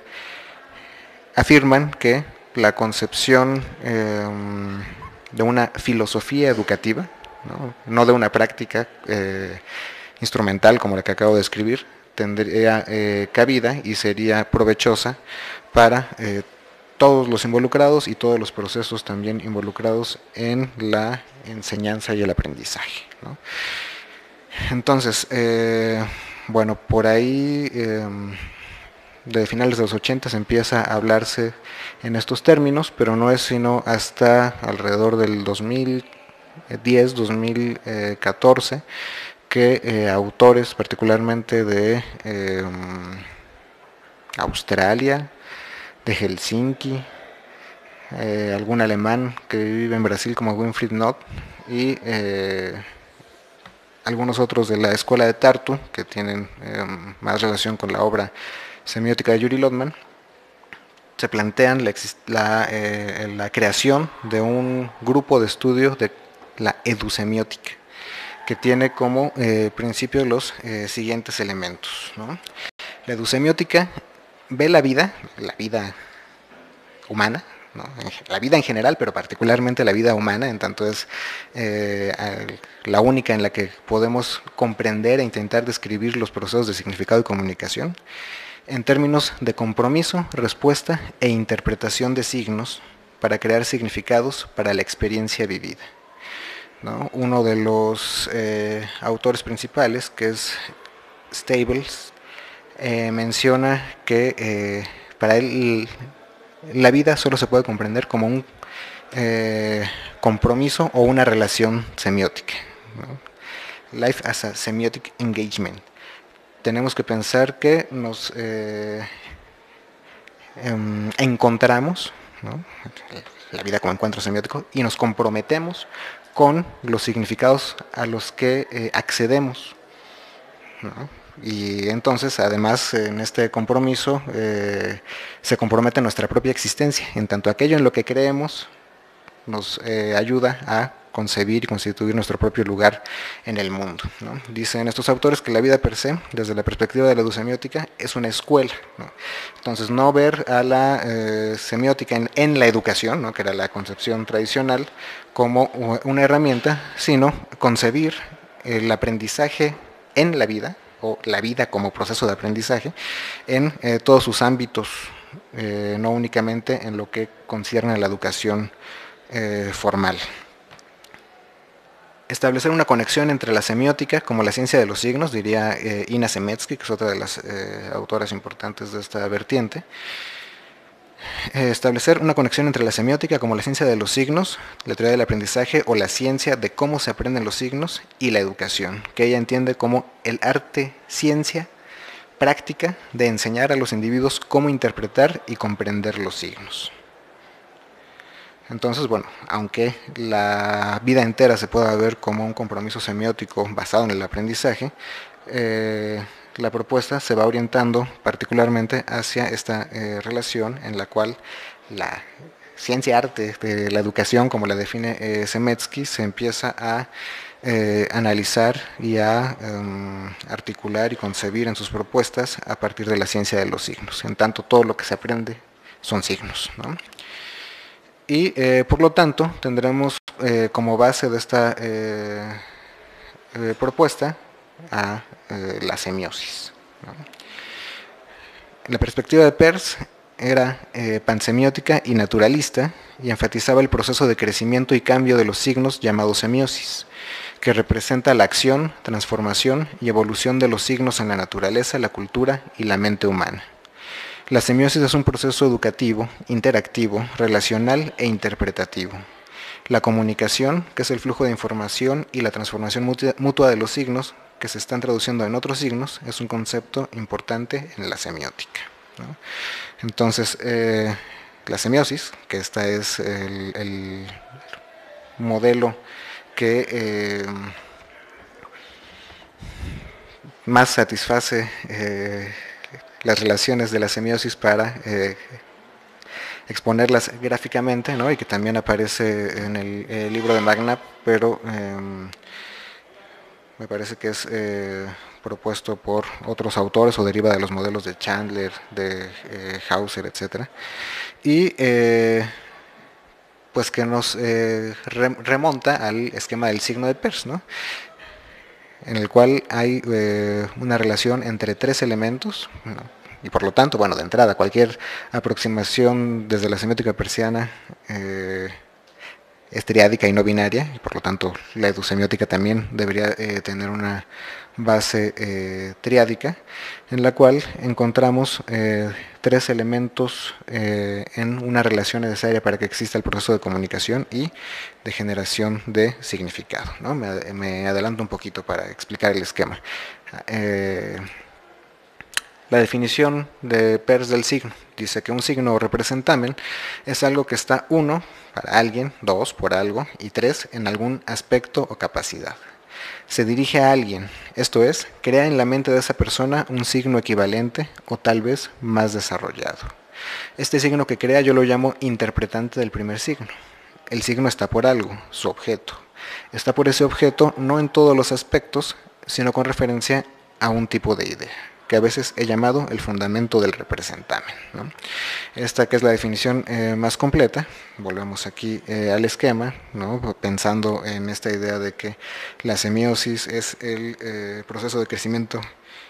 afirman que la concepción de una filosofía educativa, no de una práctica instrumental como la que acabo de describir, tendría cabida y sería provechosa para todos los involucrados y todos los procesos también involucrados en la enseñanza y el aprendizaje, ¿no? Entonces, bueno, por ahí de finales de los 80 empieza a hablarse en estos términos, pero no es sino hasta alrededor del 2010, 2014, que autores particularmente de Australia, de Helsinki, algún alemán que vive en Brasil como Winfried Nott, y algunos otros de la escuela de Tartu, que tienen más relación con la obra semiótica de Yuri Lotman, se plantean la creación de un grupo de estudio de la edusemiótica, que tiene como principio los siguientes elementos, ¿no? La edusemiótica ve la vida humana, ¿no? La vida en general, pero particularmente la vida humana, en tanto es la única en la que podemos comprender e intentar describir los procesos de significado y comunicación, en términos de compromiso, respuesta e interpretación de signos para crear significados para la experiencia vivida, ¿no? Uno de los autores principales, que es Stables, menciona que para él la vida solo se puede comprender como un compromiso o una relación semiótica, ¿no? Life as a semiotic engagement. Tenemos que pensar que nos encontramos, ¿no?, la vida como encuentro semiótico, y nos comprometemos con los significados a los que accedemos, ¿no? Y entonces, además, en este compromiso se compromete nuestra propia existencia, en tanto aquello en lo que creemos nos ayuda a concebir y constituir nuestro propio lugar en el mundo, ¿no? Dicen estos autores que la vida per se, desde la perspectiva de la edusemiótica, es una escuela, ¿no? Entonces, no ver a la semiótica en la educación, ¿no?, que era la concepción tradicional, como una herramienta, sino concebir el aprendizaje en la vida, o la vida como proceso de aprendizaje, en todos sus ámbitos, no únicamente en lo que concierne a la educación formal. Establecer una conexión entre la semiótica como la ciencia de los signos, diría Ina Semetsky, que es otra de las autoras importantes de esta vertiente. Establecer una conexión entre la semiótica como la ciencia de los signos, la teoría del aprendizaje o la ciencia de cómo se aprenden los signos, y la educación, que ella entiende como el arte, ciencia, práctica de enseñar a los individuos cómo interpretar y comprender los signos. Entonces, bueno, aunque la vida entera se pueda ver como un compromiso semiótico basado en el aprendizaje, la propuesta se va orientando particularmente hacia esta relación en la cual la ciencia-arte de la educación, como la define Semetsky, se empieza a analizar y a articular y concebir en sus propuestas a partir de la ciencia de los signos. En tanto, todo lo que se aprende son signos, ¿no? Y por lo tanto tendremos como base de esta propuesta a la semiosis, ¿no? La perspectiva de Peirce era pansemiótica y naturalista, y enfatizaba el proceso de crecimiento y cambio de los signos llamado semiosis, que representa la acción, transformación y evolución de los signos en la naturaleza, la cultura y la mente humana. La semiosis es un proceso educativo, interactivo, relacional e interpretativo. La comunicación, que es el flujo de información y la transformación mutua de los signos que se están traduciendo en otros signos, es un concepto importante en la semiótica, ¿no? Entonces, la semiosis, que esta es el modelo que más satisface las relaciones de la semiosis para exponerlas gráficamente, ¿no?, y que también aparece en el libro de Magnap, pero me parece que es propuesto por otros autores o deriva de los modelos de Chandler, de Hauser, etc. Y pues que nos remonta al esquema del signo de Peirce, ¿no?, en el cual hay una relación entre tres elementos, ¿no?, y por lo tanto, bueno, de entrada, cualquier aproximación desde la semiótica persiana es triádica y no binaria, y por lo tanto la edusemiótica también debería tener una base triádica, en la cual encontramos tres elementos en una relación necesaria para que exista el proceso de comunicación y de generación de significado, ¿no? Me adelanto un poquito para explicar el esquema. La definición de Peirce del signo dice que un signo o representamen es algo que está 1 para alguien, 2 por algo y 3 en algún aspecto o capacidad. Se dirige a alguien, esto es, crea en la mente de esa persona un signo equivalente o tal vez más desarrollado. Este signo que crea yo lo llamo interpretante del primer signo. El signo está por algo, su objeto. Está por ese objeto no en todos los aspectos, sino con referencia a un tipo de idea, que a veces he llamado el fundamento del representamen, ¿no? Esta que es la definición más completa. Volvemos aquí al esquema, ¿no? Pensando en esta idea de que la semiosis es el proceso de crecimiento,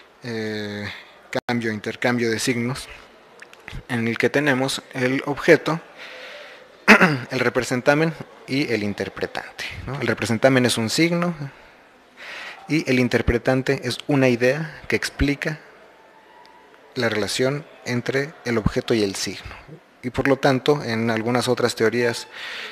intercambio de signos, en el que tenemos el objeto, el representamen y el interpretante, ¿no? El representamen es un signo y el interpretante es una idea que explica la relación entre el objeto y el signo. Y por lo tanto, en algunas otras teorías,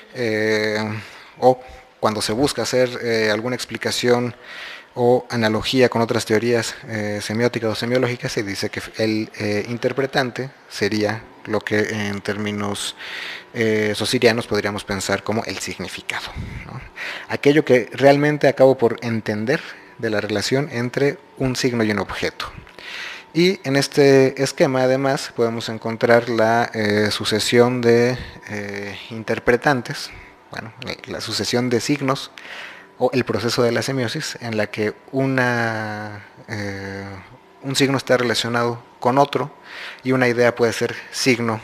o cuando se busca hacer alguna explicación o analogía con otras teorías semióticas o semiológicas, se dice que el interpretante sería lo que en términos socirianos podríamos pensar como el significado, ¿no? Aquello que realmente acabo por entender de la relación entre un signo y un objeto. Y en este esquema además podemos encontrar la sucesión de interpretantes, bueno, la sucesión de signos o el proceso de la semiosis, en la que un signo está relacionado con otro y una idea puede ser signo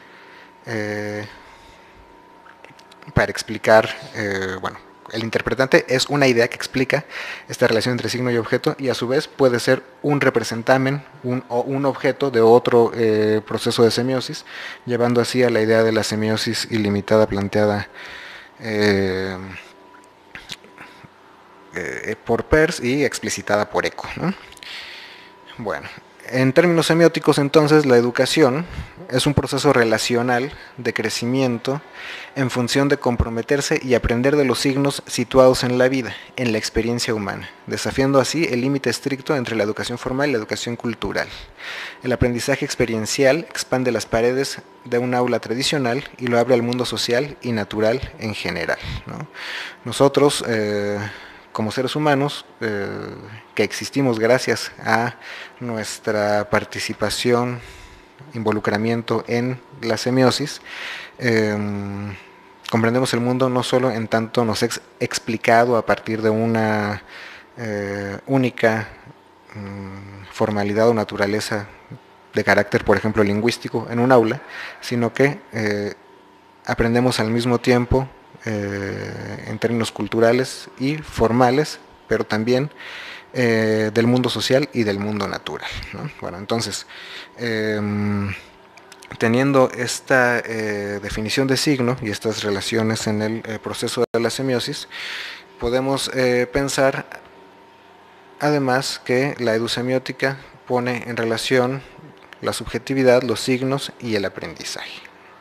para explicar, bueno, el interpretante es una idea que explica esta relación entre signo y objeto, y a su vez puede ser un representamen o un objeto de otro proceso de semiosis, llevando así a la idea de la semiosis ilimitada planteada por Peirce y explicitada por Eco, ¿no? Bueno, en términos semióticos entonces la educación es un proceso relacional de crecimiento en función de comprometerse y aprender de los signos situados en la vida, en la experiencia humana, desafiando así el límite estricto entre la educación formal y la educación cultural. El aprendizaje experiencial expande las paredes de un aula tradicional y lo abre al mundo social y natural en general, ¿no? Nosotros, como seres humanos, que existimos gracias a nuestra participación, involucramiento en la semiosis, comprendemos el mundo no solo en tanto nos es explicado a partir de una única formalidad o naturaleza de carácter, por ejemplo, lingüístico en un aula, sino que aprendemos al mismo tiempo en términos culturales y formales, pero también del mundo social y del mundo natural, ¿no? Bueno, entonces, teniendo esta definición de signo y estas relaciones en el proceso de la semiosis, podemos pensar además que la edusemiótica pone en relación la subjetividad, los signos y el aprendizaje.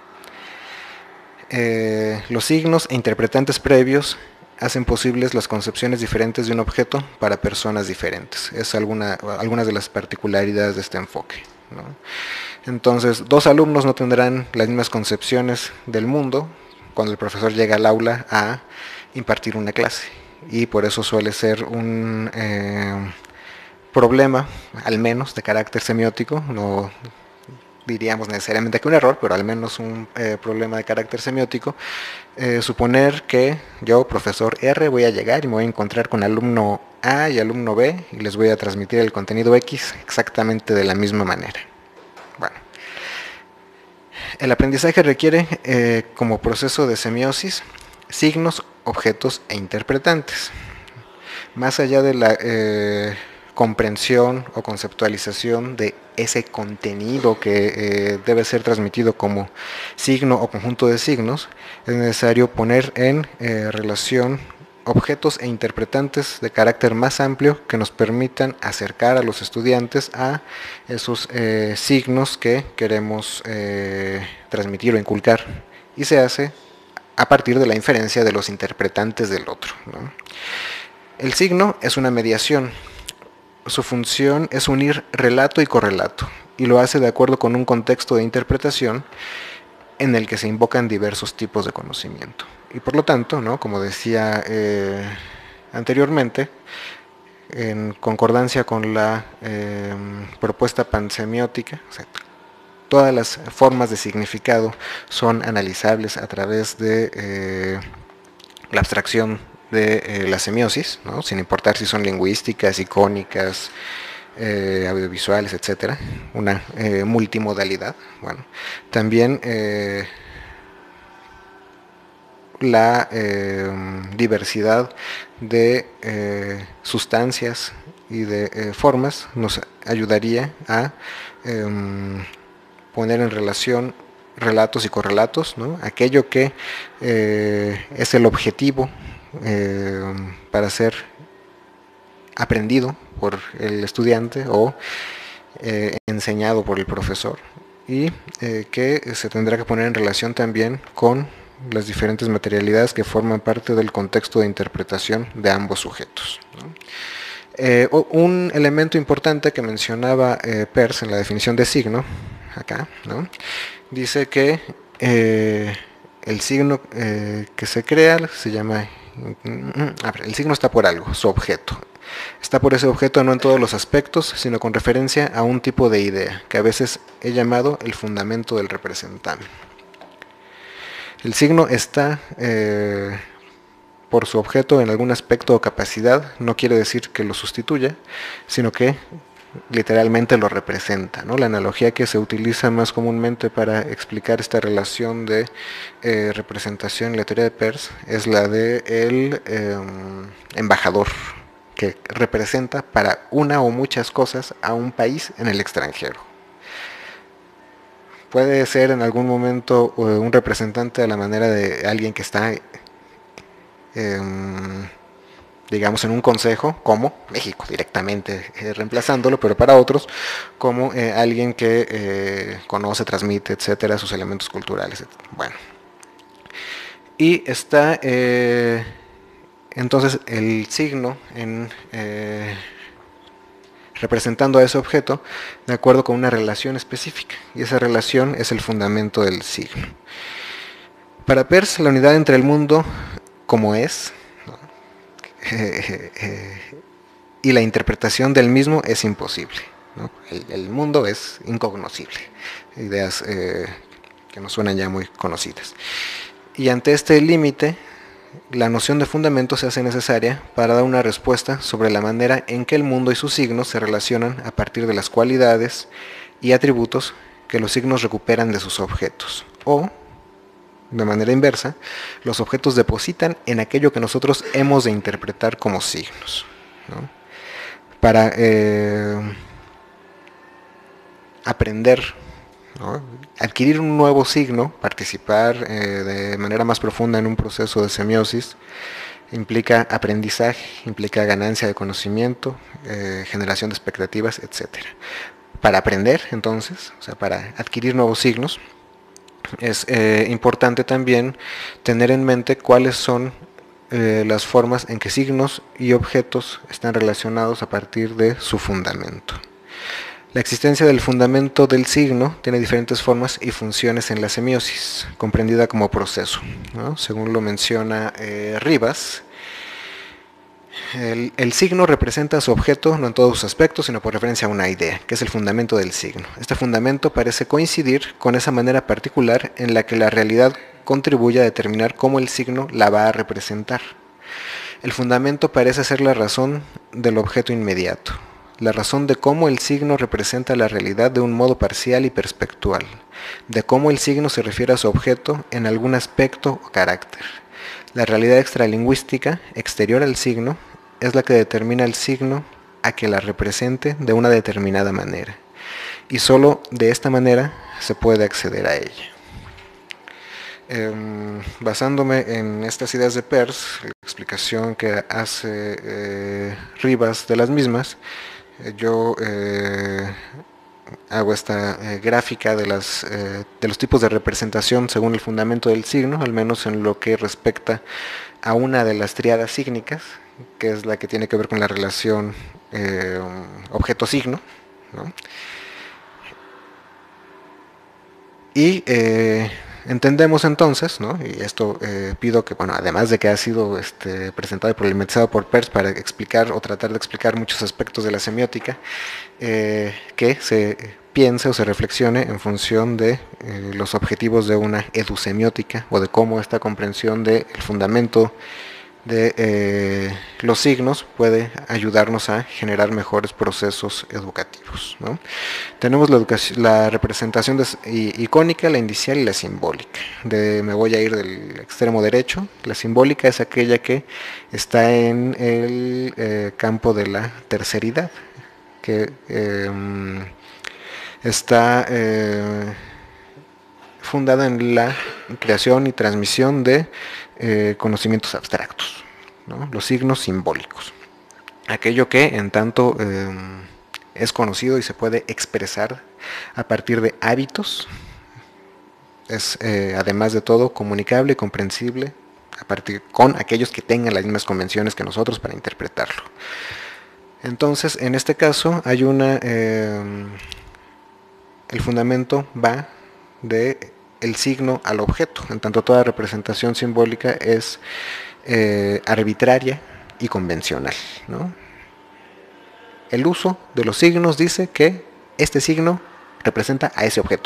Los signos e interpretantes previos hacen posibles las concepciones diferentes de un objeto para personas diferentes. Es algunas de las particularidades de este enfoque, ¿no? Entonces, dos alumnos no tendrán las mismas concepciones del mundo cuando el profesor llega al aula a impartir una clase, y por eso suele ser un problema, al menos de carácter semiótico, no diríamos necesariamente que un error, pero al menos un problema de carácter semiótico, suponer que yo, profesor R, voy a llegar y me voy a encontrar con alumno A y alumno B y les voy a transmitir el contenido X exactamente de la misma manera. Bueno, el aprendizaje requiere como proceso de semiosis signos, objetos e interpretantes. Más allá de la comprensión o conceptualización de ese contenido que debe ser transmitido como signo o conjunto de signos, es necesario poner en relación objetos e interpretantes de carácter más amplio que nos permitan acercar a los estudiantes a esos signos que queremos transmitir o inculcar, y se hace a partir de la inferencia de los interpretantes del otro, ¿no? El signo es una mediación. su función es unir relato y correlato, y lo hace de acuerdo con un contexto de interpretación en el que se invocan diversos tipos de conocimiento. Y por lo tanto, ¿no?, como decía anteriormente, en concordancia con la propuesta pansemiótica, o sea, todas las formas de significado son analizables a través de la abstracción de la semiosis, ¿no?, sin importar si son lingüísticas, icónicas, audiovisuales, etcétera, una multimodalidad. Bueno, también la diversidad de sustancias y de formas nos ayudaría a poner en relación relatos y correlatos, ¿no?, aquello que es el objetivo para ser aprendido por el estudiante o enseñado por el profesor, y que se tendrá que poner en relación también con las diferentes materialidades que forman parte del contexto de interpretación de ambos sujetos, ¿no? Un elemento importante que mencionaba Peirce en la definición de signo, acá, ¿no?, dice que el signo que se crea se llama, el signo está por algo, su objeto. Está por ese objeto no en todos los aspectos, sino con referencia a un tipo de idea, que a veces he llamado el fundamento del representante. El signo está por su objeto en algún aspecto o capacidad, no quiere decir que lo sustituya, sino que literalmente lo representa, ¿no? La analogía que se utiliza más comúnmente para explicar esta relación de representación en la teoría de Peirce es la de el embajador, que representa para una o muchas cosas a un país en el extranjero. Puede ser en algún momento un representante a la manera de alguien que está digamos en un consejo, como México directamente reemplazándolo, pero para otros como alguien que conoce, transmite, etcétera, sus elementos culturales. Bueno, y está entonces el signo en representando a ese objeto de acuerdo con una relación específica, y esa relación es el fundamento del signo. Para Peirce, la unidad entre el mundo como es, ¿no?, y la interpretación del mismo es imposible, ¿no? El mundo es incognoscible, ideas que nos suenan ya muy conocidas. Y ante este límite, la noción de fundamento se hace necesaria para dar una respuesta sobre la manera en que el mundo y sus signos se relacionan a partir de las cualidades y atributos que los signos recuperan de sus objetos, o, de manera inversa, los objetos depositan en aquello que nosotros hemos de interpretar como signos, ¿no? Para aprender, ¿no?, adquirir un nuevo signo, participar de manera más profunda en un proceso de semiosis, implica aprendizaje, implica ganancia de conocimiento, generación de expectativas, etc. Para aprender, entonces, o sea, para adquirir nuevos signos, es importante también tener en mente cuáles son las formas en que signos y objetos están relacionados a partir de su fundamento. La existencia del fundamento del signo tiene diferentes formas y funciones en la semiosis, comprendida como proceso, ¿no? Según lo menciona Rivas, el signo representa a su objeto no en todos sus aspectos, sino por referencia a una idea, que es el fundamento del signo. Este fundamento parece coincidir con esa manera particular en la que la realidad contribuye a determinar cómo el signo la va a representar. El fundamento parece ser la razón del objeto inmediato, la razón de cómo el signo representa la realidad de un modo parcial y perspectual, de cómo el signo se refiere a su objeto en algún aspecto o carácter. La realidad extralingüística, exterior al signo, es la que determina el signo a que la represente de una determinada manera, y solo de esta manera se puede acceder a ella. Basándome en estas ideas de Peirce, la explicación que hace Rivas de las mismas, yo hago esta gráfica de los tipos de representación según el fundamento del signo, al menos en lo que respecta a una de las tríadas sígnicas, que es la que tiene que ver con la relación objeto signo, ¿no? Y entendemos entonces, ¿no? Y esto pido que, bueno, además de que ha sido presentado y problematizado por Peirce para explicar o tratar de explicar muchos aspectos de la semiótica, que se piense o se reflexione en función de los objetivos de una edusemiótica o de cómo esta comprensión del fundamento de los signos puede ayudarnos a generar mejores procesos educativos, ¿no? Tenemos la representación icónica, la indicial y la simbólica. Me voy a ir del extremo derecho. La simbólica es aquella que está en el campo de la terceridad, que está fundada en la creación y transmisión de conocimientos abstractos, ¿no? Los signos simbólicos. Aquello que en tanto es conocido y se puede expresar a partir de hábitos, es además de todo comunicable y comprensible con aquellos que tengan las mismas convenciones que nosotros para interpretarlo. Entonces, en este caso hay el fundamento va de el signo al objeto, en tanto toda representación simbólica es arbitraria y convencional, ¿no? El uso de los signos dice que este signo representa a ese objeto.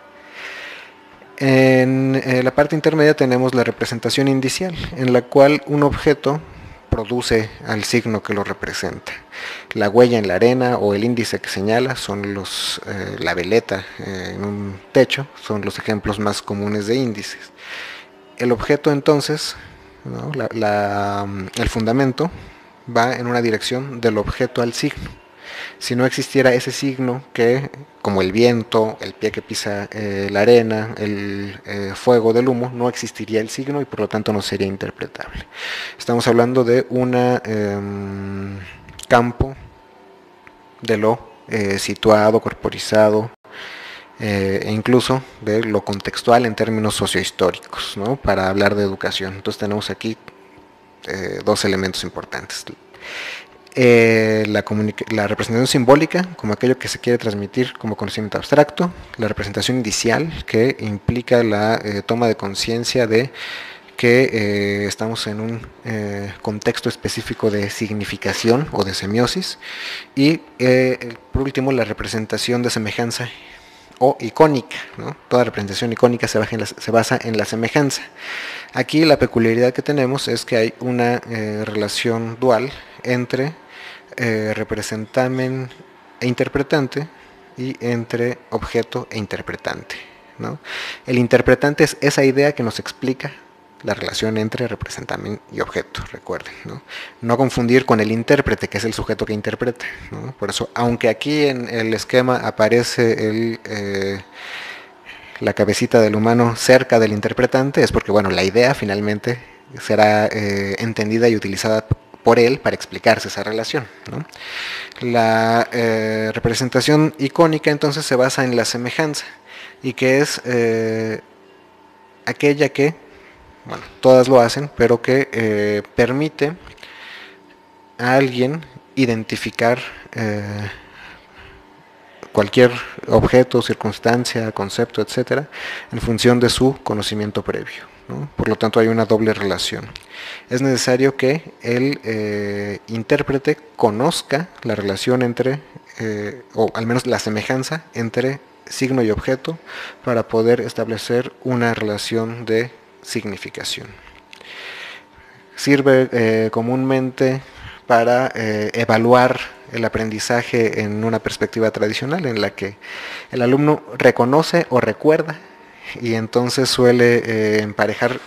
En la parte intermedia tenemos la representación indicial, en la cual un objeto produce al signo que lo representa. La huella en la arena o el índice que señala son la veleta en un techo, son los ejemplos más comunes de índices. El objeto entonces, ¿no? El fundamento va en una dirección del objeto al signo. Si no existiera ese signo que, como el viento, el pie que pisa la arena, el fuego del humo, no existiría el signo y por lo tanto no sería interpretable. Estamos hablando de un campo de lo situado, corporizado, e incluso de lo contextual en términos sociohistóricos, ¿no? Para hablar de educación. Entonces tenemos aquí dos elementos importantes. La representación simbólica, como aquello que se quiere transmitir como conocimiento abstracto, la representación indicial, que implica la toma de conciencia de que estamos en un contexto específico de significación o de semiosis, y por último la representación de semejanza o icónica, ¿no? Toda representación icónica se basa en la semejanza. Aquí la peculiaridad que tenemos es que hay una relación dual entre representamen e interpretante y entre objeto e interpretante, ¿no? El interpretante es esa idea que nos explica la relación entre representamen y objeto, recuerden, ¿no? No confundir con el intérprete, que es el sujeto que interpreta, ¿no? Por eso, aunque aquí en el esquema aparece la cabecita del humano cerca del interpretante, es porque, bueno, la idea finalmente será entendida y utilizada por él para explicarse esa relación, ¿no? La representación icónica entonces se basa en la semejanza, y que es aquella que, bueno, todas lo hacen, pero que permite a alguien identificar cualquier objeto, circunstancia, concepto, etcétera, en función de su conocimiento previo, ¿no? Por lo tanto hay una doble relación. Es necesario que el intérprete conozca la relación entre, o al menos la semejanza entre signo y objeto, para poder establecer una relación de significación. Sirve comúnmente para evaluar el aprendizaje en una perspectiva tradicional, en la que el alumno reconoce o recuerda, y entonces suele emparejar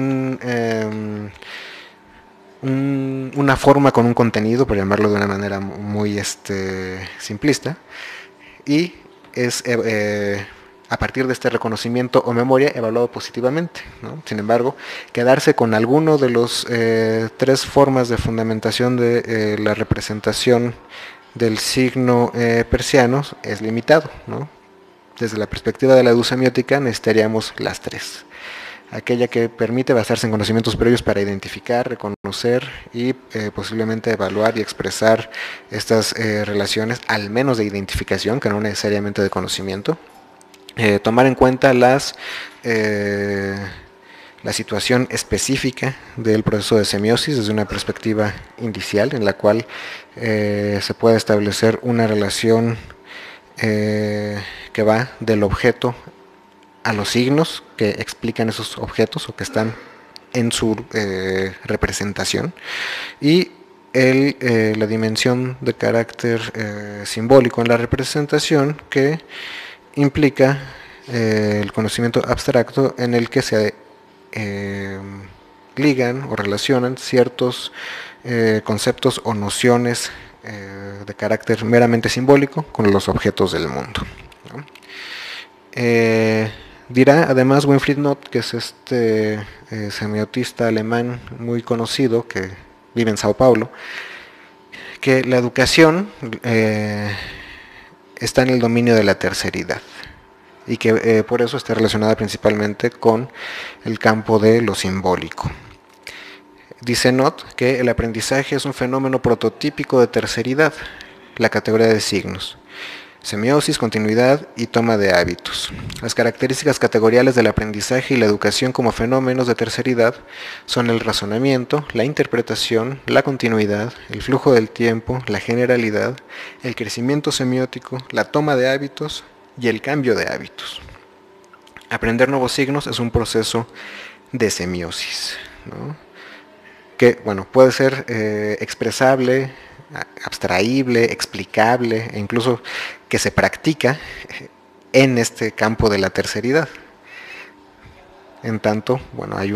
una forma con un contenido, por llamarlo de una manera muy simplista, y es a partir de este reconocimiento o memoria evaluado positivamente, ¿no? Sin embargo, quedarse con alguno de los tres formas de fundamentación de la representación del signo persiano es limitado, ¿no? Desde la perspectiva de la edusemiótica necesitaríamos las tres. aquella que permite basarse en conocimientos previos para identificar, reconocer y posiblemente evaluar y expresar estas relaciones, al menos de identificación, que no necesariamente de conocimiento. Tomar en cuenta la situación específica del proceso de semiosis desde una perspectiva indicial, en la cual se puede establecer una relación que va del objeto a los signos que explican esos objetos o que están en su representación, y la dimensión de carácter simbólico en la representación, que implica el conocimiento abstracto en el que se ligan o relacionan ciertos conceptos o nociones de carácter meramente simbólico con los objetos del mundo, ¿no? Dirá además Winfried Nott, que es este semiotista alemán muy conocido que vive en Sao Paulo, que la educación está en el dominio de la terceridad y que por eso está relacionada principalmente con el campo de lo simbólico. Dice Nott que el aprendizaje es un fenómeno prototípico de terceridad, la categoría de signos, semiosis, continuidad y toma de hábitos. Las características categoriales del aprendizaje y la educación como fenómenos de terceridad son el razonamiento, la interpretación, la continuidad, el flujo del tiempo, la generalidad, el crecimiento semiótico, la toma de hábitos y el cambio de hábitos. Aprender nuevos signos es un proceso de semiosis, ¿no? Que, bueno, puede ser expresable, abstraíble, explicable, e incluso que se practica en este campo de la terceridad. En tanto, bueno, hay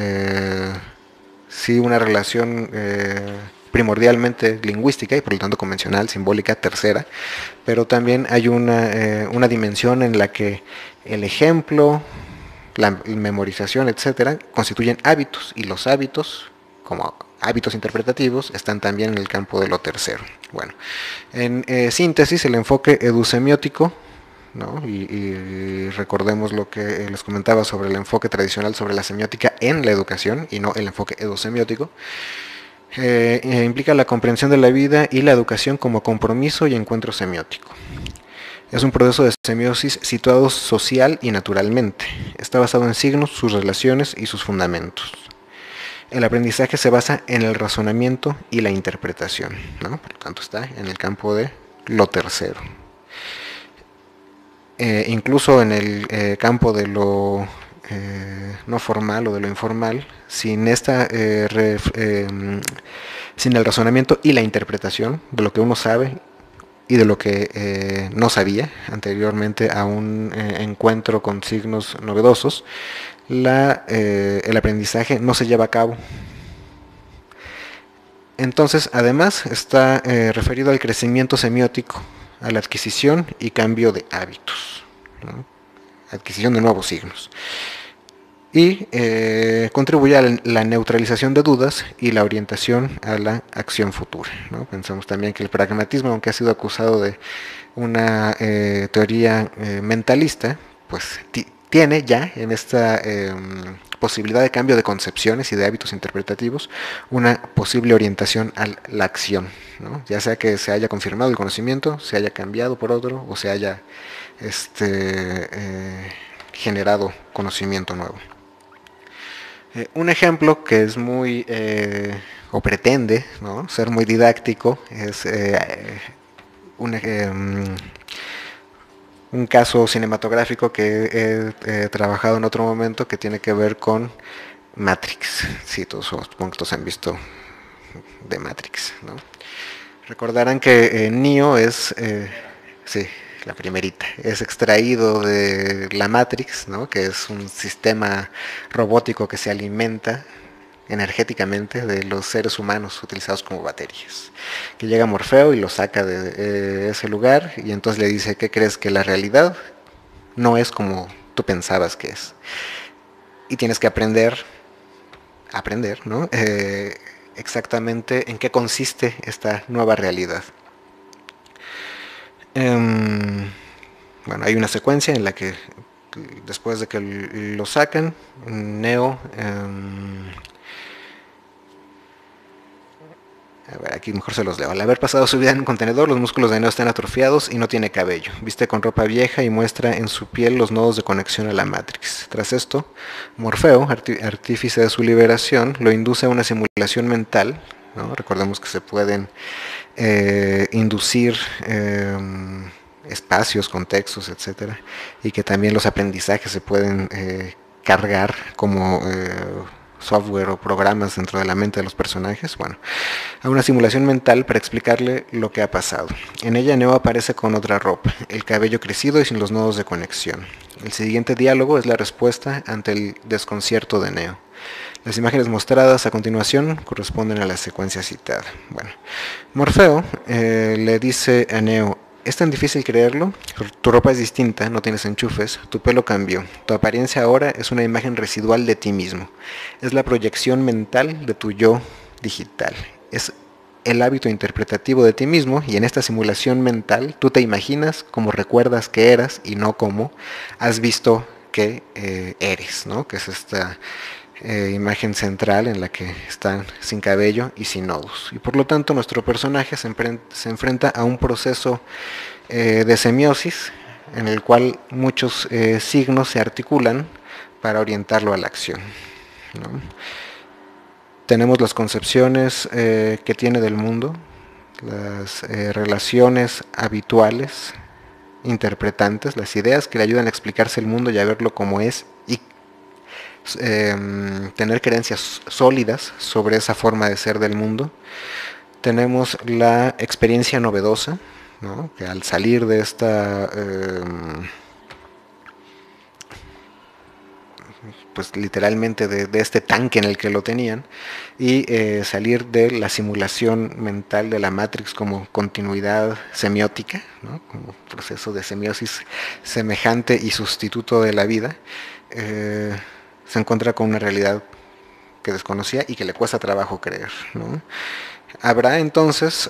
sí una relación primordialmente lingüística y por lo tanto convencional, simbólica, tercera, pero también hay una dimensión en la que el ejemplo, la memorización, etcétera, constituyen hábitos, y los hábitos, como hábitos interpretativos, están también en el campo de lo tercero. Bueno, en síntesis, el enfoque edusemiótico, ¿no? Y recordemos lo que les comentaba sobre el enfoque tradicional sobre la semiótica en la educación y no el enfoque edusemiótico, implica la comprensión de la vida y la educación como compromiso y encuentro semiótico. Es un proceso de semiosis situado social y naturalmente. Está basado en signos, sus relaciones y sus fundamentos. El aprendizaje se basa en el razonamiento y la interpretación, ¿no? Por lo tanto está en el campo de lo tercero. Incluso en el campo de lo no formal o de lo informal, sin el razonamiento y la interpretación de lo que uno sabe y de lo que no sabía anteriormente a un encuentro con signos novedosos, el aprendizaje no se lleva a cabo. Entonces, además, está referido al crecimiento semiótico, a la adquisición y cambio de hábitos, ¿no? Adquisición de nuevos signos. Y contribuye a la neutralización de dudas y la orientación a la acción futura, ¿no? Pensamos también que el pragmatismo, aunque ha sido acusado de una teoría mentalista, pues tiene ya en esta posibilidad de cambio de concepciones y de hábitos interpretativos una posible orientación a la acción, ¿no? Ya sea que se haya confirmado el conocimiento, se haya cambiado por otro o se haya generado conocimiento nuevo. Un ejemplo que es muy o pretende, ¿no?, ser muy didáctico es un caso cinematográfico que he trabajado en otro momento, que tiene que ver con Matrix. Sí, supongo que todos han visto de Matrix, ¿no? Recordarán que Neo es, sí, la primerita, es extraído de la Matrix, ¿no?, que es un sistema robótico que se alimenta energéticamente de los seres humanos utilizados como baterías, que llega Morfeo y lo saca de ese lugar, y entonces le dice: ¿qué crees? Que la realidad no es como tú pensabas que es, y tienes que aprender, ¿no?, exactamente en qué consiste esta nueva realidad. Bueno, hay una secuencia en la que después de que lo sacan, Neo... a ver, aquí mejor se los leo. Al haber pasado su vida en un contenedor, los músculos de Neo están atrofiados y no tiene cabello. Viste con ropa vieja y muestra en su piel los nodos de conexión a la Matrix. Tras esto, Morfeo, artífice de su liberación, lo induce a una simulación mental, ¿no? Recordemos que se pueden inducir espacios, contextos, etcétera, y que también los aprendizajes se pueden cargar como software o programas dentro de la mente de los personajes. Bueno, a una simulación mental para explicarle lo que ha pasado. En ella Neo aparece con otra ropa, el cabello crecido y sin los nodos de conexión. El siguiente diálogo es la respuesta ante el desconcierto de Neo. Las imágenes mostradas a continuación corresponden a la secuencia citada. Bueno, Morfeo le dice a Neo: ¿es tan difícil creerlo? Tu ropa es distinta, no tienes enchufes, tu pelo cambió, tu apariencia ahora es una imagen residual de ti mismo. Es la proyección mental de tu yo digital. Es el hábito interpretativo de ti mismo, y en esta simulación mental tú te imaginas como recuerdas que eras y no como has visto que eres, ¿no? Que es esta imagen central en la que están sin cabello y sin nodos. Y por lo tanto nuestro personaje se enfrenta a un proceso de semiosis en el cual muchos signos se articulan para orientarlo a la acción, ¿no? Tenemos las concepciones que tiene del mundo, las relaciones habituales, interpretantes, las ideas que le ayudan a explicarse el mundo y a verlo como es, y tener creencias sólidas sobre esa forma de ser del mundo. Tenemos la experiencia novedosa, ¿no? Que al salir de esta pues literalmente de este tanque en el que lo tenían, y salir de la simulación mental de la Matrix como continuidad semiótica, ¿no? Como proceso de semiosis semejante y sustituto de la vida, se encuentra con una realidad que desconocía y que le cuesta trabajo creer, ¿no? Habrá entonces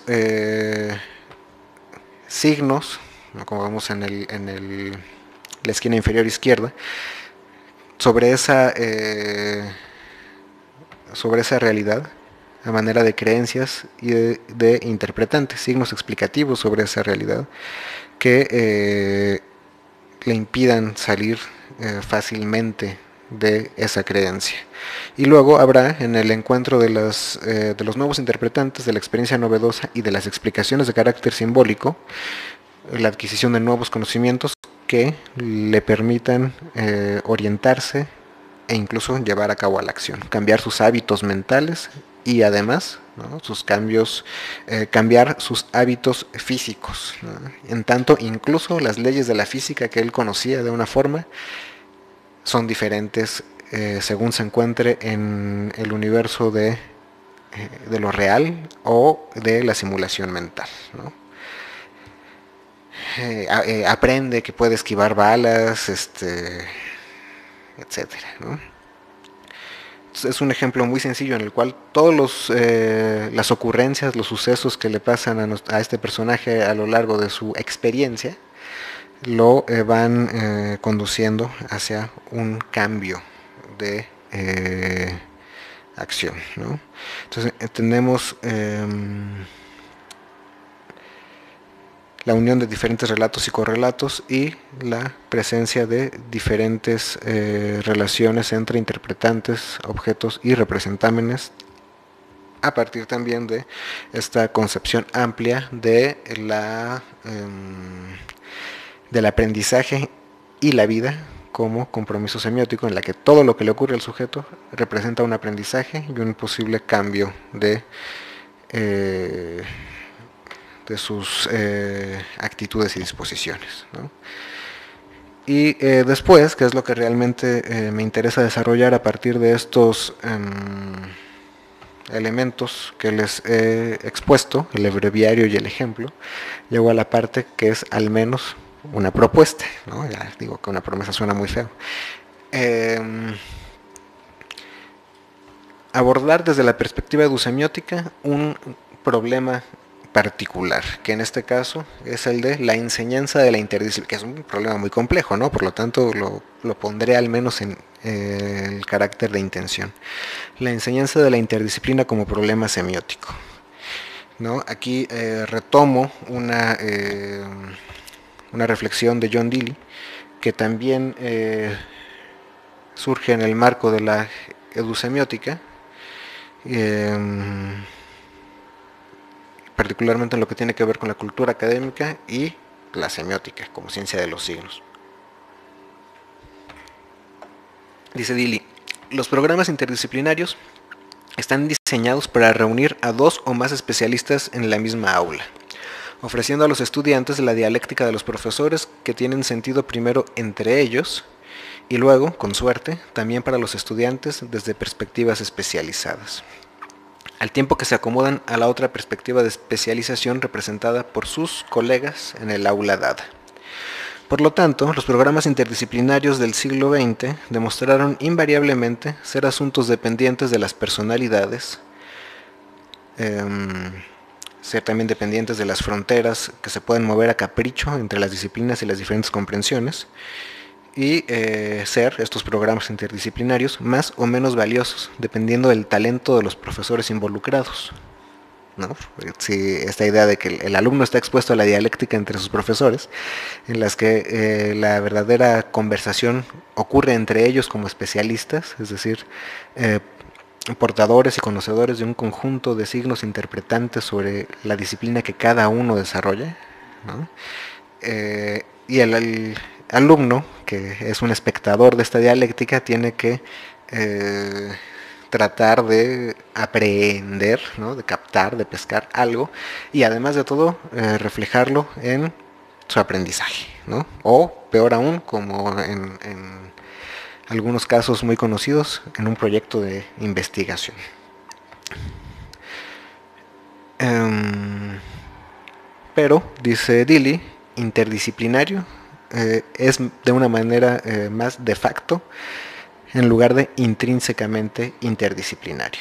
signos, ¿no? Como vemos en la esquina inferior izquierda, sobre esa realidad a manera de creencias y de interpretantes, signos explicativos sobre esa realidad que le impidan salir fácilmente de esa creencia. Y luego habrá, en el encuentro de los nuevos interpretantes, de la experiencia novedosa y de las explicaciones de carácter simbólico, la adquisición de nuevos conocimientos que le permitan orientarse e incluso llevar a cabo la acción, cambiar sus hábitos mentales y además, ¿no? Cambiar sus hábitos físicos, ¿no? En tanto, incluso las leyes de la física que él conocía de una forma son diferentes según se encuentre en el universo de lo real o de la simulación mental, ¿no? Aprende que puede esquivar balas, etcétera, ¿no? Es un ejemplo muy sencillo en el cual todos las ocurrencias, los sucesos que le pasan a este personaje a lo largo de su experiencia lo van conduciendo hacia un cambio de acción, ¿no? Entonces tenemos la unión de diferentes relatos y correlatos y la presencia de diferentes relaciones entre interpretantes, objetos y representámenes, a partir también de esta concepción amplia de del aprendizaje y la vida como compromiso semiótico, en la que todo lo que le ocurre al sujeto representa un aprendizaje y un posible cambio de sus actitudes y disposiciones, ¿no? Y después, que es lo que realmente me interesa desarrollar a partir de estos elementos que les he expuesto, el breviario y el ejemplo, llego a la parte que es al menos una propuesta, ¿no? Ya digo que una promesa suena muy feo. Abordar desde la perspectiva eudosemiótica un problema particular, que en este caso es el de la enseñanza de la interdisciplina, que es un problema muy complejo, ¿no? Por lo tanto, lo pondré al menos en el carácter de intención. La enseñanza de la interdisciplina como problema semiótico, ¿no? Aquí retomo una reflexión de John Dewey, que también surge en el marco de la edusemiótica, particularmente en lo que tiene que ver con la cultura académica y la semiótica como ciencia de los signos. Dice Dewey, los programas interdisciplinarios están diseñados para reunir a 2 o más especialistas en la misma aula, ofreciendo a los estudiantes la dialéctica de los profesores que tienen sentido primero entre ellos y luego, con suerte, también para los estudiantes desde perspectivas especializadas, al tiempo que se acomodan a la otra perspectiva de especialización representada por sus colegas en el aula dada. Por lo tanto, los programas interdisciplinarios del siglo XX demostraron invariablemente ser asuntos dependientes de las personalidades, ser también dependientes de las fronteras que se pueden mover a capricho entre las disciplinas y las diferentes comprensiones, y ser estos programas interdisciplinarios más o menos valiosos, dependiendo del talento de los profesores involucrados, ¿no? Si esta idea de que el alumno está expuesto a la dialéctica entre sus profesores, en las que la verdadera conversación ocurre entre ellos como especialistas, es decir, portadores y conocedores de un conjunto de signos interpretantes sobre la disciplina que cada uno desarrolla, ¿no? Y el alumno, que es un espectador de esta dialéctica, tiene que tratar de aprehender, ¿no? De captar, de pescar algo, y además de todo reflejarlo en su aprendizaje, ¿no? O peor aún, como en algunos casos muy conocidos, en un proyecto de investigación. Pero, dice Dewey, interdisciplinario es de una manera más de facto en lugar de intrínsecamente interdisciplinario.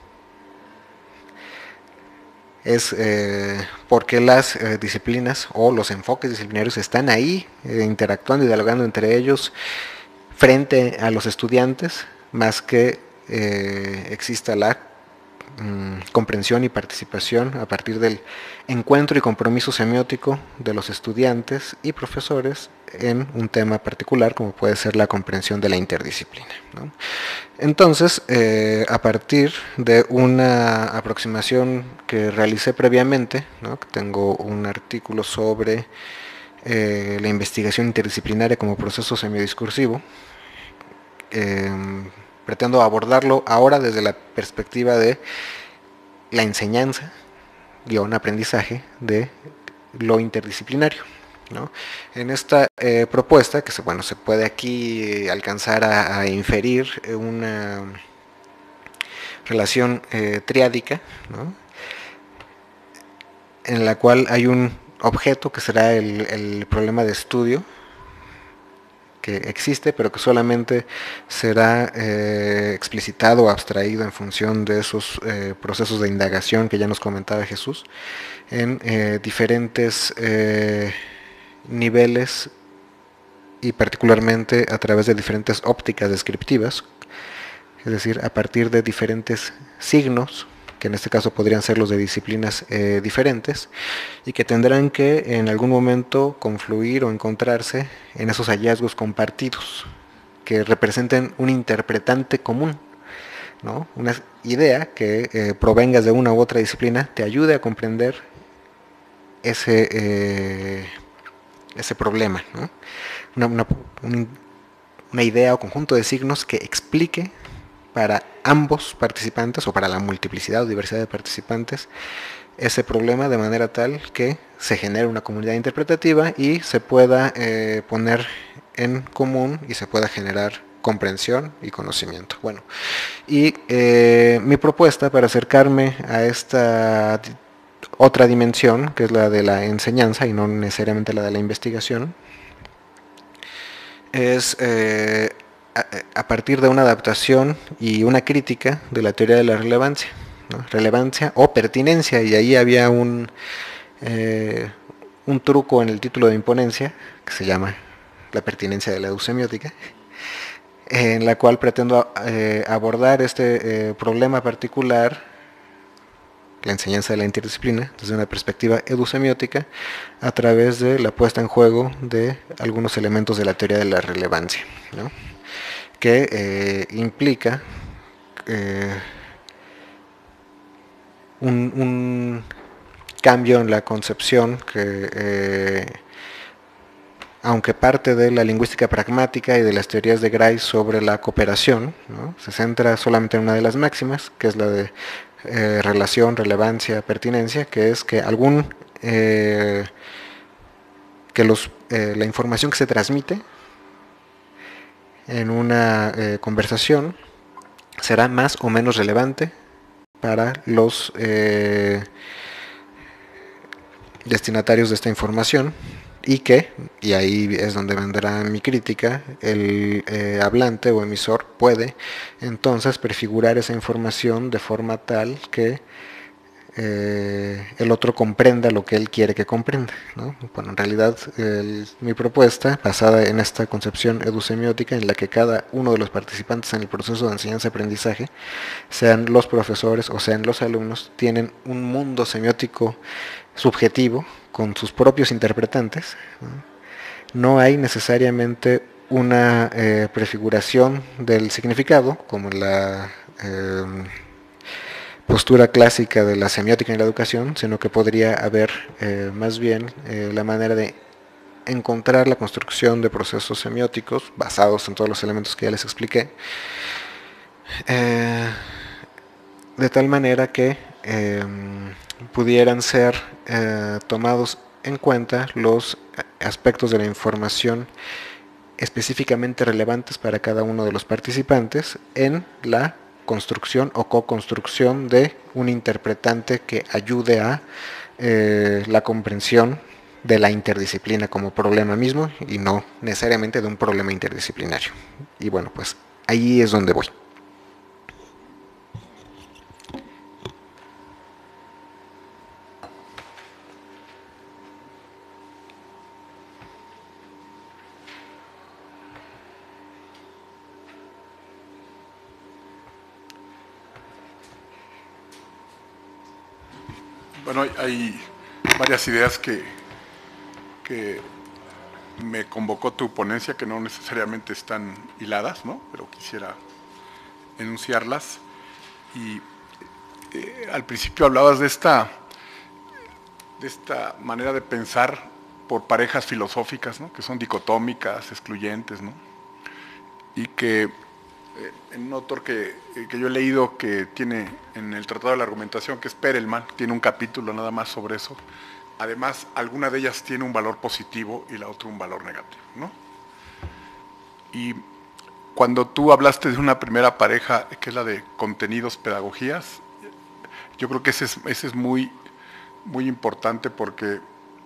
Es porque las disciplinas o los enfoques disciplinarios están ahí interactuando y dialogando entre ellos frente a los estudiantes, más que exista la comprensión y participación a partir del encuentro y compromiso semiótico de los estudiantes y profesores en un tema particular, como puede ser la comprensión de la interdisciplina, ¿no? Entonces, a partir de una aproximación que realicé previamente, ¿no? Tengo un artículo sobre la investigación interdisciplinaria como proceso semiodiscursivo, pretendo abordarlo ahora desde la perspectiva de la enseñanza, aprendizaje de lo interdisciplinario, ¿no? En esta propuesta, que se puede aquí alcanzar a inferir una relación triádica, ¿no? En la cual hay un objeto que será el problema de estudio, que existe, pero que solamente será explicitado o abstraído en función de esos procesos de indagación que ya nos comentaba Jesús, en diferentes niveles y particularmente a través de diferentes ópticas descriptivas, es decir, a partir de diferentes signos, que en este caso podrían ser los de disciplinas diferentes, y que tendrán que en algún momento confluir o encontrarse en esos hallazgos compartidos, que representen un interpretante común, ¿no? Una idea que provengas de una u otra disciplina te ayude a comprender ese problema, ¿no? Una idea o conjunto de signos que explique para ambos participantes o para la multiplicidad o diversidad de participantes ese problema, de manera tal que se genere una comunidad interpretativa y se pueda poner en común y se pueda generar comprensión y conocimiento. Bueno, y mi propuesta para acercarme a esta otra dimensión, que es la de la enseñanza y no necesariamente la de la investigación, es a partir de una adaptación y una crítica de la teoría de la relevancia, ¿no? Relevancia o pertinencia, y ahí había un truco en el título de imponencia que se llama la pertinencia de la eudosemiótica, en la cual pretendo abordar este problema particular, la enseñanza de la interdisciplina, desde una perspectiva eudosemiótica, a través de la puesta en juego de algunos elementos de la teoría de la relevancia, ¿no? Que implica un cambio en la concepción que, aunque parte de la lingüística pragmática y de las teorías de Grice sobre la cooperación, ¿no? Se centra solamente en una de las máximas, que es la de relación, relevancia, pertinencia, que es que la información que se transmite en una conversación será más o menos relevante para los destinatarios de esta información, y ahí es donde vendrá mi crítica, el hablante o emisor puede entonces prefigurar esa información de forma tal que el otro comprenda lo que él quiere que comprenda, ¿no? Bueno, en realidad mi propuesta, basada en esta concepción edusemiótica, en la que cada uno de los participantes en el proceso de enseñanza-aprendizaje, sean los profesores o sean los alumnos, tienen un mundo semiótico subjetivo con sus propios interpretantes, ¿no? No hay necesariamente una prefiguración del significado, como la postura clásica de la semiótica en la educación, sino que podría haber más bien la manera de encontrar la construcción de procesos semióticos basados en todos los elementos que ya les expliqué, de tal manera que pudieran ser tomados en cuenta los aspectos de la información específicamente relevantes para cada uno de los participantes en la construcción o co-construcción de un interpretante que ayude a la comprensión de la interdisciplina como problema mismo y no necesariamente de un problema interdisciplinario. Y bueno, pues ahí es donde voy. Bueno, hay varias ideas que me convocó tu ponencia, que no necesariamente están hiladas, ¿no? Pero quisiera enunciarlas. Y al principio hablabas de esta manera de pensar por parejas filosóficas, ¿no? Que son dicotómicas, excluyentes, ¿no? Y que en un autor que yo he leído, que tiene en el Tratado de la Argumentación, que es Perelman, tiene un capítulo nada más sobre eso. Además, alguna de ellas tiene un valor positivo y la otra un valor negativo, ¿no? Y cuando tú hablaste de una primera pareja, que es la de contenidos, pedagogías, yo creo que ese es muy, muy importante porque,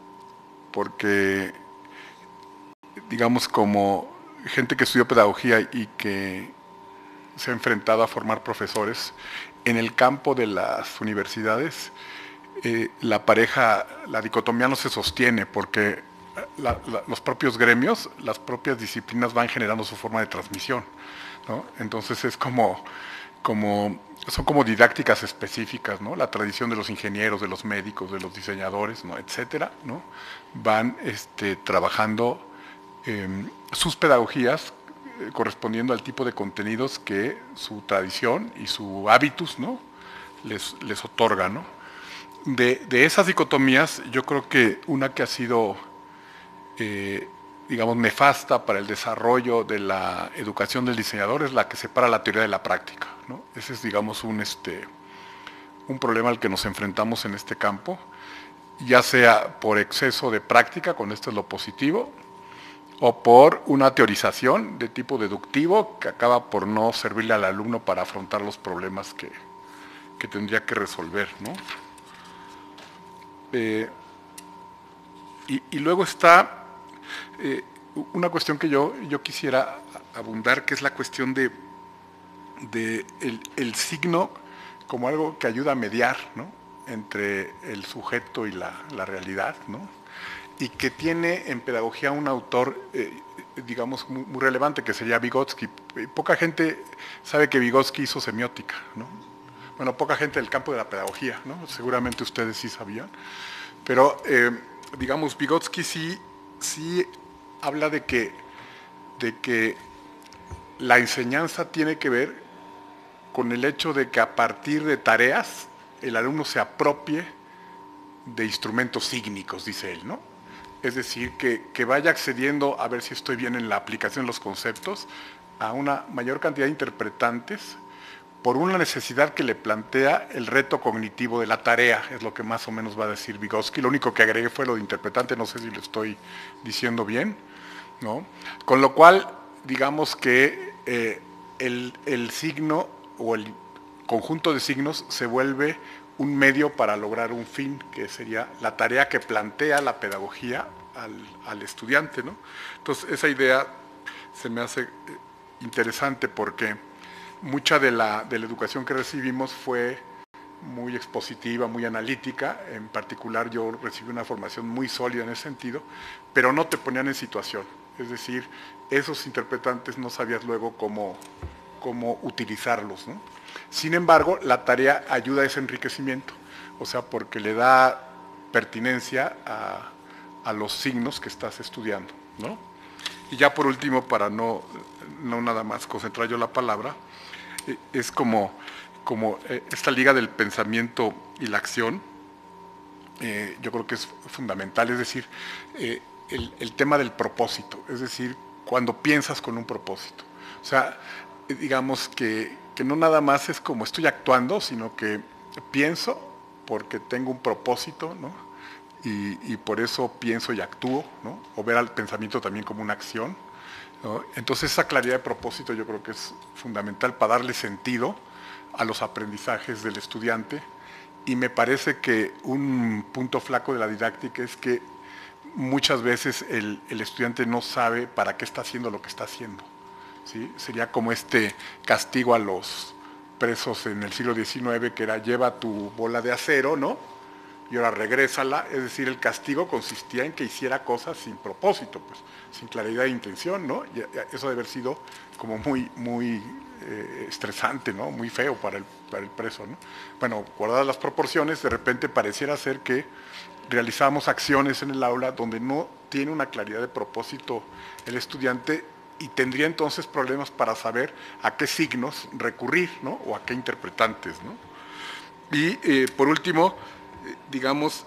digamos, como gente que estudió pedagogía y que se ha enfrentado a formar profesores, en el campo de las universidades, la pareja, la dicotomía no se sostiene porque los propios gremios, las propias disciplinas van generando su forma de transmisión, ¿no? Entonces es son como didácticas específicas, ¿no? La tradición de los ingenieros, de los médicos, de los diseñadores, ¿no? Etcétera, ¿no? Van trabajando sus pedagogías correspondiendo al tipo de contenidos que su tradición y su hábitus, ¿no? les otorga, ¿no? De esas dicotomías, yo creo que una que ha sido, digamos, nefasta para el desarrollo de la educación del diseñador es la que separa la teoría de la práctica, ¿no? Ese es, digamos, un problema al que nos enfrentamos en este campo, ya sea por exceso de práctica, con esto es lo positivo, o por una teorización de tipo deductivo que acaba por no servirle al alumno para afrontar los problemas que tendría que resolver, ¿no? Y luego está una cuestión que yo quisiera abundar, que es la cuestión de el signo como algo que ayuda a mediar, ¿no?, entre el sujeto y la realidad, ¿no?, y que tiene en pedagogía un autor, digamos, muy relevante, que sería Vygotsky. Poca gente sabe que Vygotsky hizo semiótica, ¿no? Bueno, poca gente del campo de la pedagogía, ¿no? Seguramente ustedes sí sabían. Pero, digamos, Vygotsky sí habla de que la enseñanza tiene que ver con el hecho de que a partir de tareas el alumno se apropie de instrumentos sígnicos, dice él, ¿no? Es decir, que vaya accediendo, a ver si estoy bien en la aplicación de los conceptos, a una mayor cantidad de interpretantes por una necesidad que le plantea el reto cognitivo de la tarea, es lo que más o menos va a decir Vygotsky. Lo único que agregué fue lo de interpretante, no sé si lo estoy diciendo bien, ¿no? Con lo cual, digamos que el signo o el conjunto de signos se vuelve un medio para lograr un fin, que sería la tarea que plantea la pedagogía al estudiante, ¿no? Entonces, esa idea se me hace interesante porque mucha de la educación que recibimos fue muy expositiva, muy analítica. En particular, yo recibí una formación muy sólida en ese sentido, pero no te ponían en situación. Es decir, esos interpretantes no sabías luego cómo utilizarlos, ¿no? Sin embargo, la tarea ayuda a ese enriquecimiento, o sea, porque le da pertinencia a los signos que estás estudiando, ¿no? Y ya por último, para no nada más concentrar yo la palabra, es como esta liga del pensamiento y la acción, yo creo que es fundamental, es decir, el tema del propósito, es decir, cuando piensas con un propósito. O sea, digamos que no nada más es como estoy actuando, sino que pienso porque tengo un propósito, ¿no? Y por eso pienso y actúo, ¿no? O ver al pensamiento también como una acción, ¿no? Entonces esa claridad de propósito yo creo que es fundamental para darle sentido a los aprendizajes del estudiante, y me parece que un punto flaco de la didáctica es que muchas veces el estudiante no sabe para qué está haciendo lo que está haciendo, ¿sí? Sería como este castigo a los presos en el siglo XIX, que era lleva tu bola de acero, ¿no?, y ahora regrésala. Es decir, el castigo consistía en que hiciera cosas sin propósito, pues, sin claridad de intención, ¿no? Y eso debe haber sido como muy estresante, ¿no?, muy feo para el preso, ¿no? Bueno, guardadas las proporciones, de repente pareciera ser que realizamos acciones en el aula donde no tiene una claridad de propósito el estudiante, y tendría entonces problemas para saber a qué signos recurrir, ¿no?, o a qué interpretantes, ¿no? Y por último, digamos,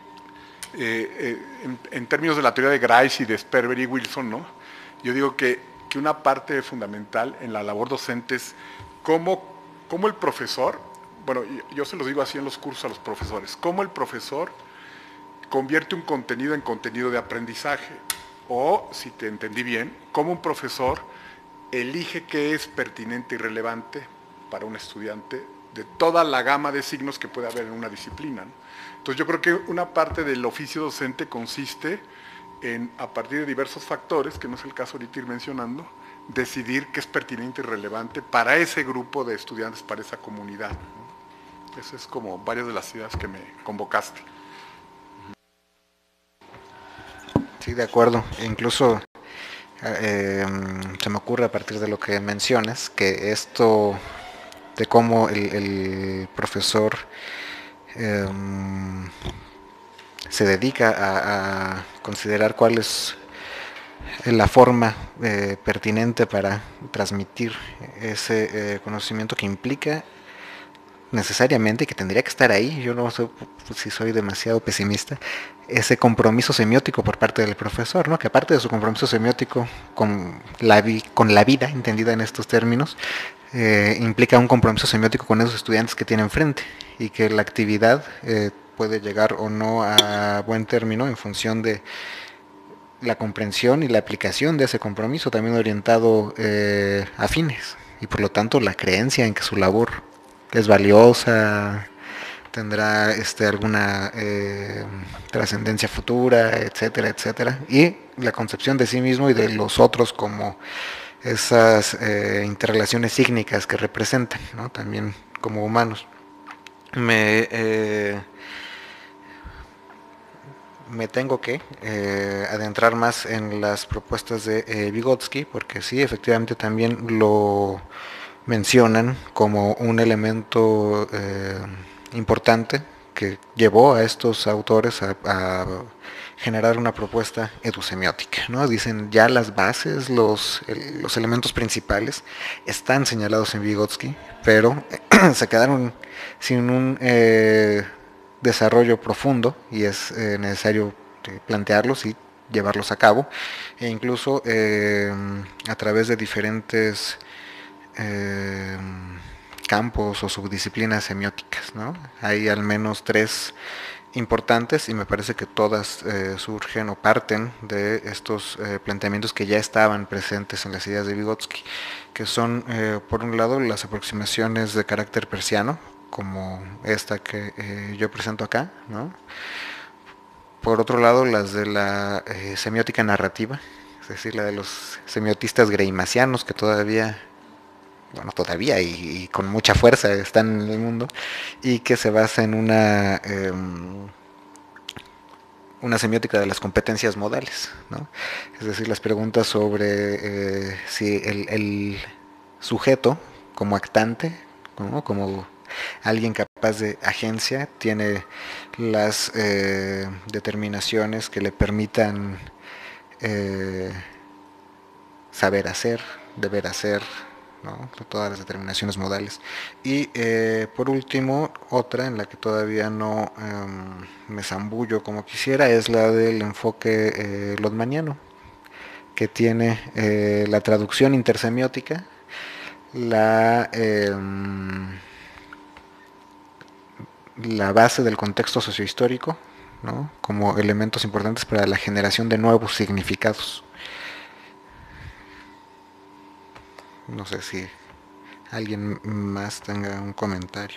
en términos de la teoría de Grice y de Sperber y Wilson, ¿no?, yo digo que una parte fundamental en la labor docente es cómo el profesor, bueno, yo se los digo así en los cursos a los profesores, cómo el profesor convierte un contenido en contenido de aprendizaje, o, si te entendí bien, cómo un profesor elige qué es pertinente y relevante para un estudiante de toda la gama de signos que puede haber en una disciplina, ¿no? Entonces yo creo que una parte del oficio docente consiste en, a partir de diversos factores, que no es el caso ahorita ir mencionando, decidir qué es pertinente y relevante para ese grupo de estudiantes, para esa comunidad, ¿no? Eso es como varias de las ideas que me convocaste. Sí, de acuerdo. Incluso se me ocurre a partir de lo que mencionas, que esto de cómo el profesor se dedica a considerar cuál es la forma pertinente para transmitir ese conocimiento que implica necesariamente, que tendría que estar ahí, yo no sé si soy demasiado pesimista, ese compromiso semiótico por parte del profesor, ¿no? Que aparte de su compromiso semiótico con la vida, entendida en estos términos, implica un compromiso semiótico con esos estudiantes que tiene enfrente, y que la actividad puede llegar o no a buen término en función de la comprensión y la aplicación de ese compromiso, también orientado a fines, y por lo tanto la creencia en que su labor es valiosa, tendrá alguna trascendencia futura, etcétera, etcétera, y la concepción de sí mismo y de los otros como esas interrelaciones sígnicas que representan, ¿no?, también como humanos. me, me tengo que adentrar más en las propuestas de Vygotsky, porque sí, efectivamente también lo mencionan como un elemento importante que llevó a estos autores a generar una propuesta edusemiótica, ¿no? Dicen ya las bases, los elementos principales están señalados en Vygotsky, pero se quedaron sin un desarrollo profundo y es necesario plantearlos y llevarlos a cabo, e incluso a través de diferentes eh, campos o subdisciplinas semióticas, ¿no? Hay al menos 3 importantes y me parece que todas surgen o parten de estos planteamientos que ya estaban presentes en las ideas de Vygotsky, que son, por un lado, las aproximaciones de carácter persiano, como esta que yo presento acá, ¿no? Por otro lado, las de la semiótica narrativa, es decir, la de los semiotistas greimasianos que todavía, bueno, todavía y con mucha fuerza están en el mundo, y que se basa en una semiótica de las competencias modales, ¿no? Es decir, las preguntas sobre si el sujeto como actante, ¿no? Como alguien capaz de agencia, tiene las determinaciones que le permitan saber hacer, deber hacer, ¿no? Todas las determinaciones modales. Y por último, otra en la que todavía no me zambullo como quisiera es la del enfoque lodmaniano, que tiene la traducción intersemiótica, la base del contexto sociohistórico, ¿no? Como elementos importantes para la generación de nuevos significados. No sé si alguien más tenga un comentario.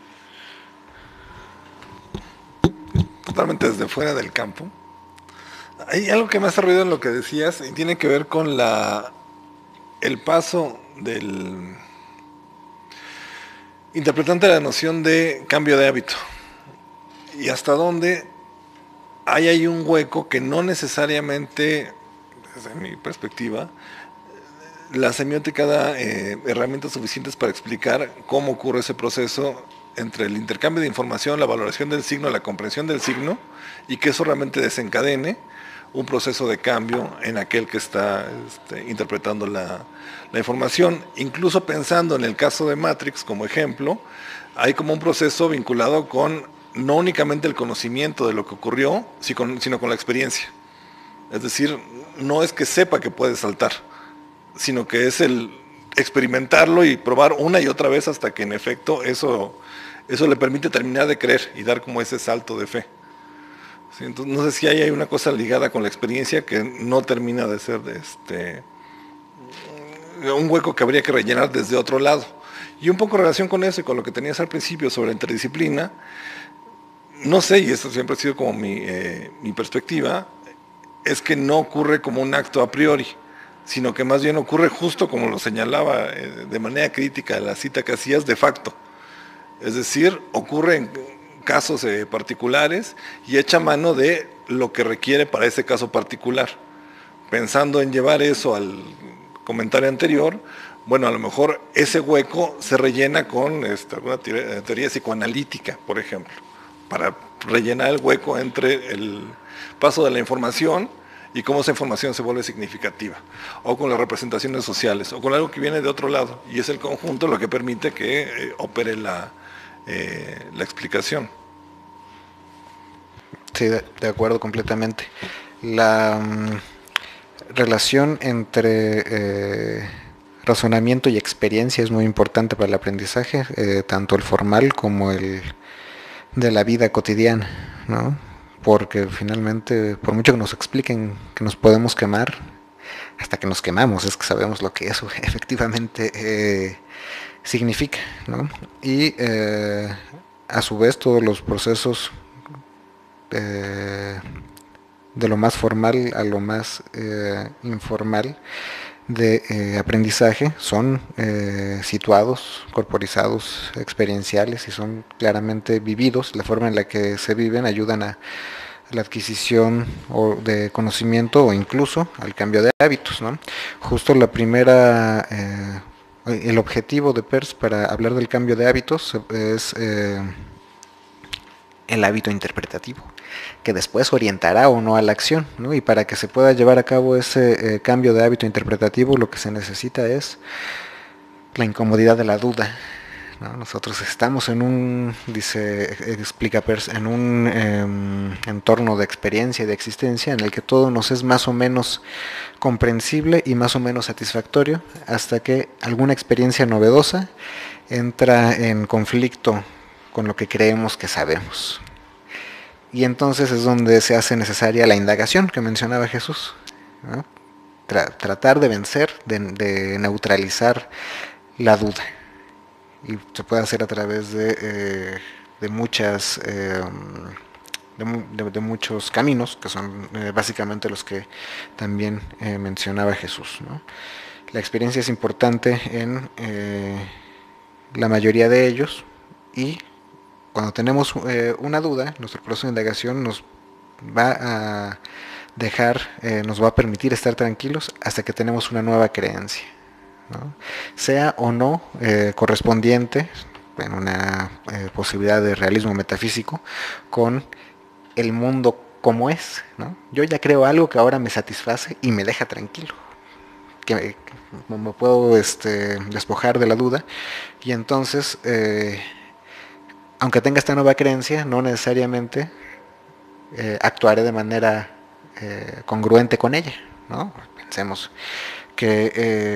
Totalmente desde fuera del campo. Hay algo que me hace ruido en lo que decías y tiene que ver con el paso del interpretante de la noción de cambio de hábito y hasta dónde hay un hueco que no necesariamente, desde mi perspectiva, la semiótica da herramientas suficientes para explicar cómo ocurre ese proceso entre el intercambio de información, la valoración del signo, la comprensión del signo, y que eso realmente desencadene un proceso de cambio en aquel que está interpretando la información. Incluso pensando en el caso de Matrix como ejemplo, hay como un proceso vinculado con no únicamente el conocimiento de lo que ocurrió, sino con la experiencia. Es decir, no es que sepa que puede saltar, sino que es el experimentarlo y probar una y otra vez hasta que en efecto eso le permite terminar de creer y dar como ese salto de fe. ¿Sí? Entonces, no sé si hay una cosa ligada con la experiencia que no termina de ser un hueco que habría que rellenar desde otro lado. Y un poco en relación con eso y con lo que tenías al principio sobre la interdisciplina, no sé, y esto siempre ha sido como mi perspectiva, es que no ocurre como un acto a priori, sino que más bien ocurre justo como lo señalaba de manera crítica la cita que hacías, de facto. Es decir, ocurre en casos particulares y echa mano de lo que requiere para ese caso particular. Pensando en llevar eso al comentario anterior, bueno, a lo mejor ese hueco se rellena con alguna teoría psicoanalítica, por ejemplo, para rellenar el hueco entre el paso de la información y cómo esa información se vuelve significativa, o con las representaciones sociales, o con algo que viene de otro lado, y es el conjunto lo que permite que opere la explicación. Sí, de acuerdo completamente. La relación entre razonamiento y experiencia es muy importante para el aprendizaje, tanto el formal como el de la vida cotidiana, ¿no? Porque finalmente, por mucho que nos expliquen que nos podemos quemar, hasta que nos quemamos es que sabemos lo que eso efectivamente significa, ¿no? Y a su vez todos los procesos de lo más formal a lo más informal de aprendizaje son situados, corporizados, experienciales y son claramente vividos. La forma en la que se viven ayudan a la adquisición de conocimiento o incluso al cambio de hábitos, ¿no? Justo la primera, el objetivo de PERS para hablar del cambio de hábitos es el hábito interpretativo, que después orientará o no a la acción, ¿no? Y para que se pueda llevar a cabo ese cambio de hábito interpretativo, lo que se necesita es la incomodidad de la duda, ¿no? Nosotros estamos en un, explica Peirce, en un entorno de experiencia y de existencia en el que todo nos es más o menos comprensible y más o menos satisfactorio, hasta que alguna experiencia novedosa entra en conflicto con lo que creemos que sabemos. Y entonces es donde se hace necesaria la indagación que mencionaba Jesús, ¿no? Tratar de vencer, de neutralizar la duda. Y se puede hacer a través de muchas de muchos caminos, que son básicamente los que también mencionaba Jesús, ¿no? La experiencia es importante en la mayoría de ellos, y cuando tenemos una duda, nuestro proceso de indagación nos va a dejar, nos va a permitir estar tranquilos hasta que tenemos una nueva creencia, ¿no? Sea o no correspondiente en una posibilidad de realismo metafísico con el mundo como es, ¿no? Yo ya creo algo que ahora me satisface y me deja tranquilo, que me puedo despojar de la duda, y entonces aunque tenga esta nueva creencia, no necesariamente actuaré de manera congruente con ella, ¿no? Pensemos que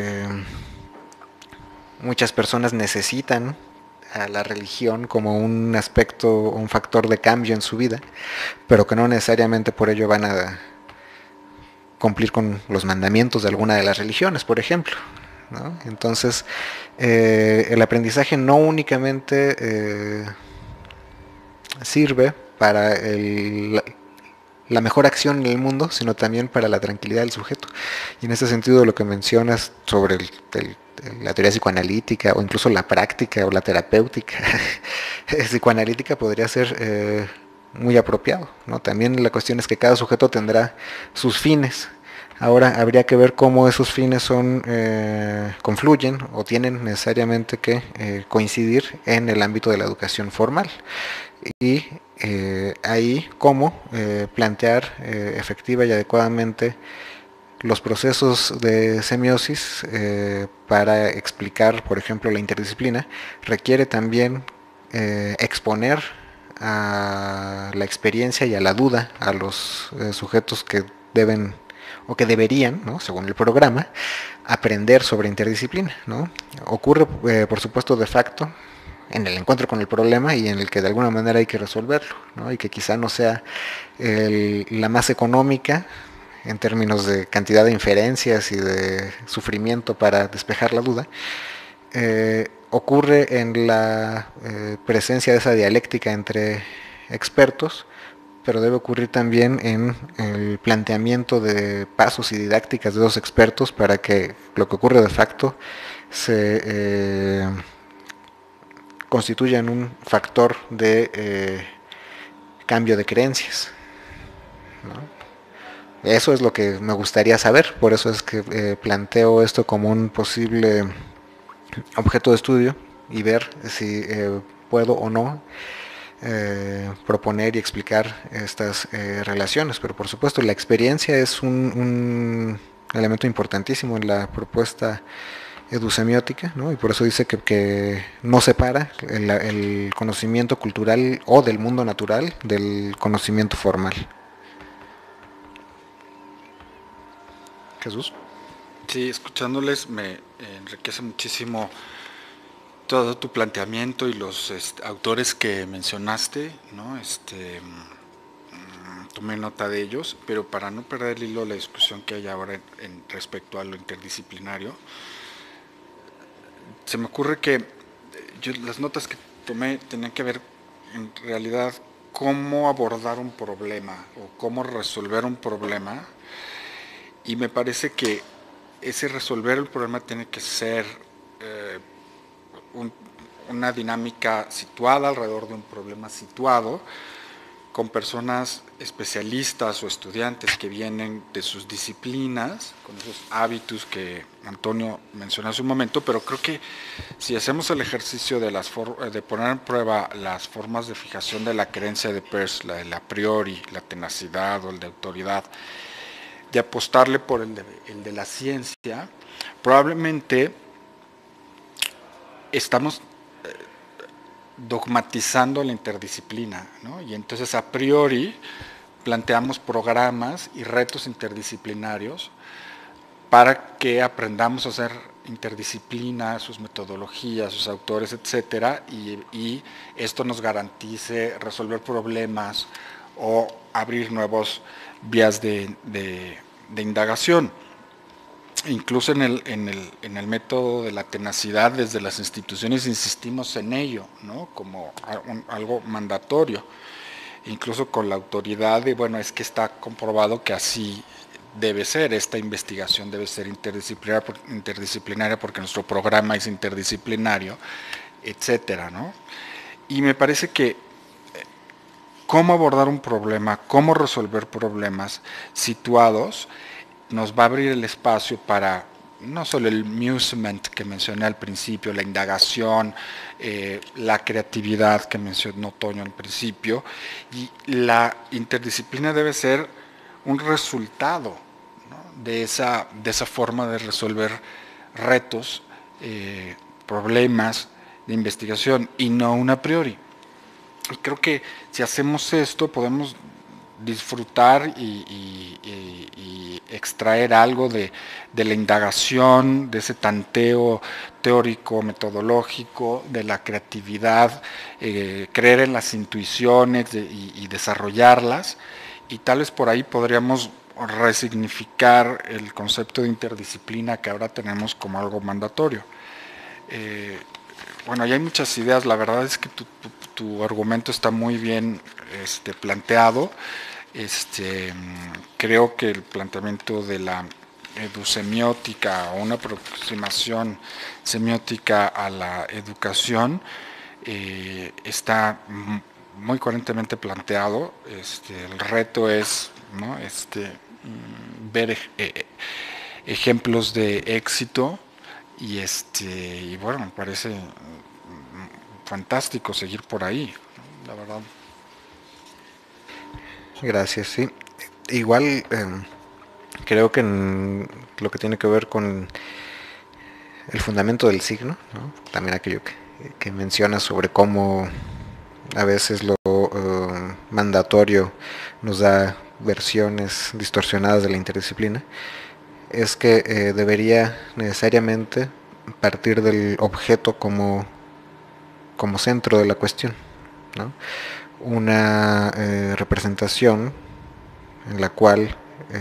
muchas personas necesitan a la religión como un aspecto, un factor de cambio en su vida, pero que no necesariamente por ello van a cumplir con los mandamientos de alguna de las religiones, por ejemplo, ¿no? Entonces, el aprendizaje no únicamente sirve para la mejor acción en el mundo, sino también para la tranquilidad del sujeto. Y en ese sentido, lo que mencionas sobre la teoría psicoanalítica o incluso la práctica o la terapéutica psicoanalítica podría ser muy apropiado, ¿no? También la cuestión es que cada sujeto tendrá sus fines. Ahora habría que ver cómo esos fines confluyen o tienen necesariamente que coincidir en el ámbito de la educación formal. Y ahí cómo plantear efectiva y adecuadamente los procesos de semiosis para explicar, por ejemplo, la interdisciplina, requiere también exponer a la experiencia y a la duda a los sujetos que deben o que deberían, ¿no?, según el programa, aprender sobre interdisciplina, ¿no? Ocurre, por supuesto, de facto en el encuentro con el problema y en el que de alguna manera hay que resolverlo, ¿no? Y que quizá no sea la más económica en términos de cantidad de inferencias y de sufrimiento para despejar la duda, ocurre en la presencia de esa dialéctica entre expertos, pero debe ocurrir también en el planteamiento de pasos y didácticas de los expertos para que lo que ocurre de facto se constituya en un factor de cambio de creencias, ¿no? Eso es lo que me gustaría saber, por eso es que planteo esto como un posible objeto de estudio y ver si puedo o no proponer y explicar estas relaciones. Pero por supuesto la experiencia es un elemento importantísimo en la propuesta edusemiótica, ¿no? Y por eso dice que no separa el conocimiento cultural o del mundo natural del conocimiento formal. Jesús. Sí, escuchándoles me enriquece muchísimo todo tu planteamiento y los autores que mencionaste, ¿no? Tomé nota de ellos, pero para no perder el hilo de la discusión que hay ahora respecto a lo interdisciplinario, se me ocurre que las notas que tomé tenían que ver en realidad cómo abordar un problema o cómo resolver un problema, y me parece que ese resolver el problema tiene que ser una dinámica situada alrededor de un problema situado, con personas especialistas o estudiantes que vienen de sus disciplinas, con esos hábitos que Antonio mencionó hace un momento, pero creo que si hacemos el ejercicio de poner en prueba las formas de fijación de la creencia de Peirce, el a priori, la tenacidad o el de autoridad, de apostarle por el de la ciencia, probablemente estamos dogmatizando la interdisciplina, ¿no? Y entonces a priori planteamos programas y retos interdisciplinarios para que aprendamos a hacer interdisciplina, sus metodologías, sus autores, etcétera, y esto nos garantice resolver problemas o abrir nuevas vías de indagación. Incluso en el método de la tenacidad, desde las instituciones insistimos en ello, ¿no? Como algo mandatorio, incluso con la autoridad de, bueno, es que está comprobado que así debe ser, esta investigación debe ser interdisciplinaria porque nuestro programa es interdisciplinario, etcétera, ¿no? Y me parece que cómo abordar un problema, cómo resolver problemas situados, nos va a abrir el espacio para no solo el musement que mencioné al principio, la indagación, la creatividad que mencionó Toño al principio, y la interdisciplina debe ser un resultado, ¿no? de esa forma de resolver retos, problemas de investigación, y no un a priori. Y creo que si hacemos esto podemos disfrutar y extraer algo de la indagación, de ese tanteo teórico, metodológico, de la creatividad, creer en las intuiciones y desarrollarlas, y tal vez por ahí podríamos resignificar el concepto de interdisciplina que ahora tenemos como algo mandatorio. Bueno, ya hay muchas ideas, la verdad es que tu argumento está muy bien planteado. Creo que el planteamiento de la edusemiótica o una aproximación semiótica a la educación está muy coherentemente planteado. El reto es, ¿no? Ver ejemplos de éxito y bueno, me parece fantástico seguir por ahí, la verdad. Gracias, sí. Igual creo que en lo que tiene que ver con el fundamento del signo, ¿no? También aquello que mencionas sobre cómo a veces lo mandatorio nos da versiones distorsionadas de la interdisciplina, es que debería necesariamente partir del objeto como centro de la cuestión, ¿no? Una representación en la cual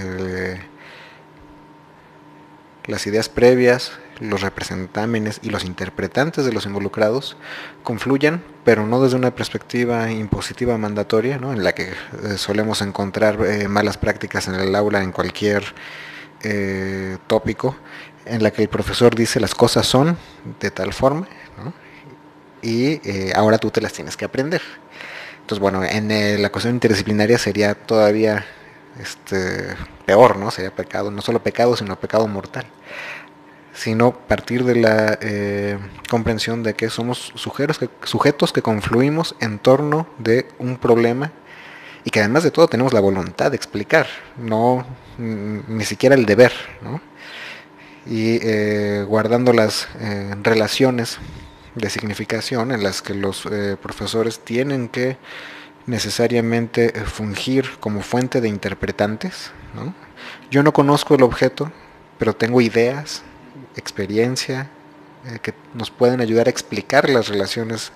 las ideas previas, los representámenes y los interpretantes de los involucrados confluyan, pero no desde una perspectiva impositiva mandatoria, ¿no? En la que solemos encontrar malas prácticas en el aula en cualquier tópico, en la que el profesor dice las cosas son de tal forma, ¿no? Y ahora tú te las tienes que aprender. Entonces, bueno, en la cuestión interdisciplinaria sería todavía peor, ¿no? Sería pecado, no solo pecado, sino pecado mortal. Sino partir de la comprensión de que somos sujetos que confluimos en torno de un problema y que además de todo tenemos la voluntad de explicar, no ni siquiera el deber, ¿no? Y guardando las relaciones de significación en las que los profesores tienen que necesariamente fungir como fuente de interpretantes, ¿no? Yo no conozco el objeto, pero tengo ideas, experiencia, que nos pueden ayudar a explicar las relaciones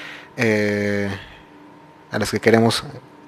a las que queremos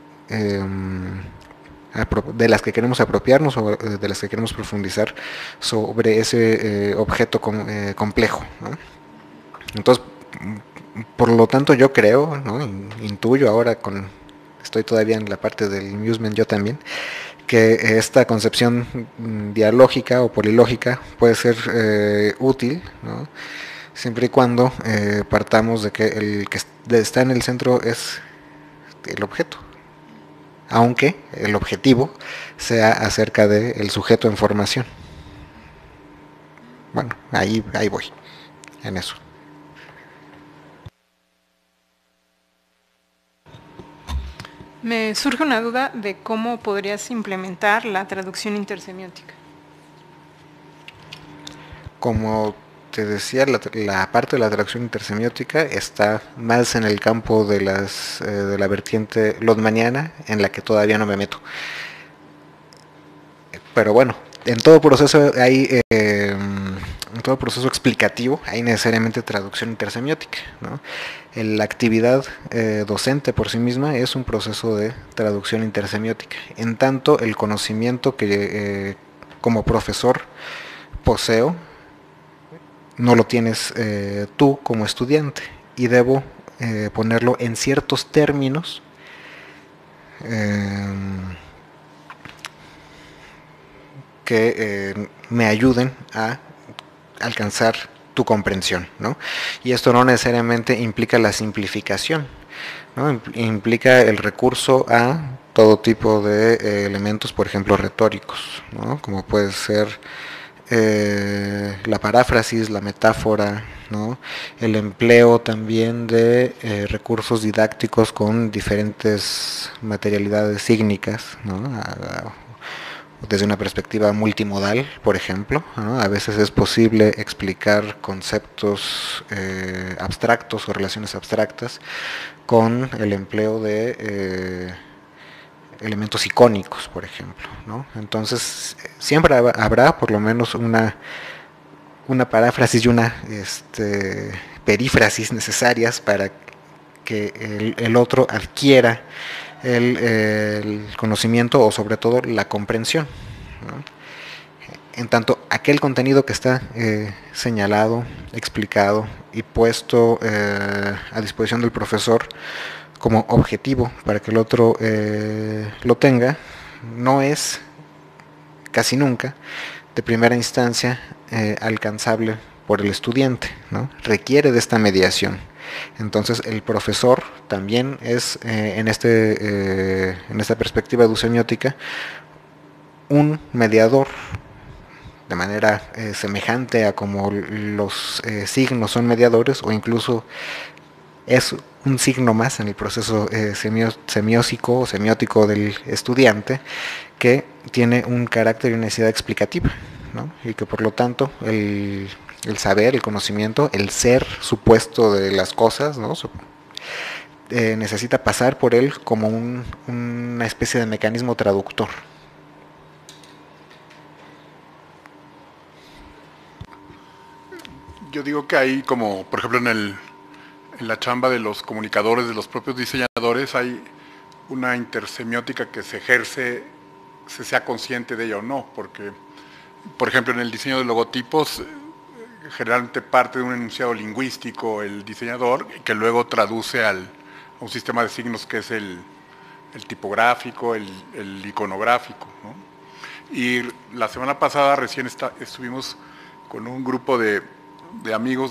de las que queremos apropiarnos o de las que queremos profundizar sobre ese objeto complejo, ¿no? Entonces, por lo tanto yo creo, ¿no? Intuyo ahora, estoy todavía en la parte del musement yo también, que esta concepción dialógica o polilógica puede ser útil, ¿no? Siempre y cuando partamos de que el que está en el centro es el objeto, aunque el objetivo sea acerca del sujeto en formación. Bueno, ahí voy, en eso. Me surge una duda de cómo podrías implementar la traducción intersemiótica. Como te decía, la parte de la traducción intersemiótica está más en el campo de la vertiente lodmaniana, en la que todavía no me meto. Pero bueno, en todo proceso en todo proceso explicativo hay necesariamente traducción intersemiótica, ¿no? La actividad docente por sí misma es un proceso de traducción intersemiótica. En tanto, el conocimiento que como profesor poseo no lo tienes tú como estudiante, y debo ponerlo en ciertos términos que me ayuden a alcanzar tu comprensión, ¿no? Y esto no necesariamente implica la simplificación, ¿no? Implica el recurso a todo tipo de elementos, por ejemplo, retóricos, ¿no? Como puede ser la paráfrasis, la metáfora, ¿no? El empleo también de recursos didácticos con diferentes materialidades sígnicas, ¿no? Desde una perspectiva multimodal, por ejemplo, ¿no? A veces es posible explicar conceptos abstractos o relaciones abstractas con el empleo de elementos icónicos, por ejemplo, ¿no? Entonces, siempre habrá por lo menos una paráfrasis y una perífrasis necesarias para que el otro adquiera el conocimiento o sobre todo la comprensión, ¿no? En tanto, aquel contenido que está señalado, explicado y puesto a disposición del profesor como objetivo para que el otro lo tenga, no es casi nunca de primera instancia alcanzable por el estudiante, ¿no? Requiere de esta mediación. Entonces el profesor también es en esta perspectiva educemiótica un mediador, de manera semejante a como los signos son mediadores, o incluso es un signo más en el proceso semiósico o semiótico del estudiante, que tiene un carácter y una necesidad explicativa, ¿no? Y que por lo tanto el saber, el conocimiento, el ser supuesto de las cosas, ¿no? Necesita pasar por él como una especie de mecanismo traductor. Yo digo que hay, como por ejemplo en la chamba de los comunicadores, de los propios diseñadores, hay una intersemiótica que se ejerce, se sea consciente de ella o no, porque por ejemplo en el diseño de logotipos generalmente parte de un enunciado lingüístico el diseñador, que luego traduce a un sistema de signos que es el tipográfico, el iconográfico, ¿no? Y la semana pasada recién estuvimos con un grupo de amigos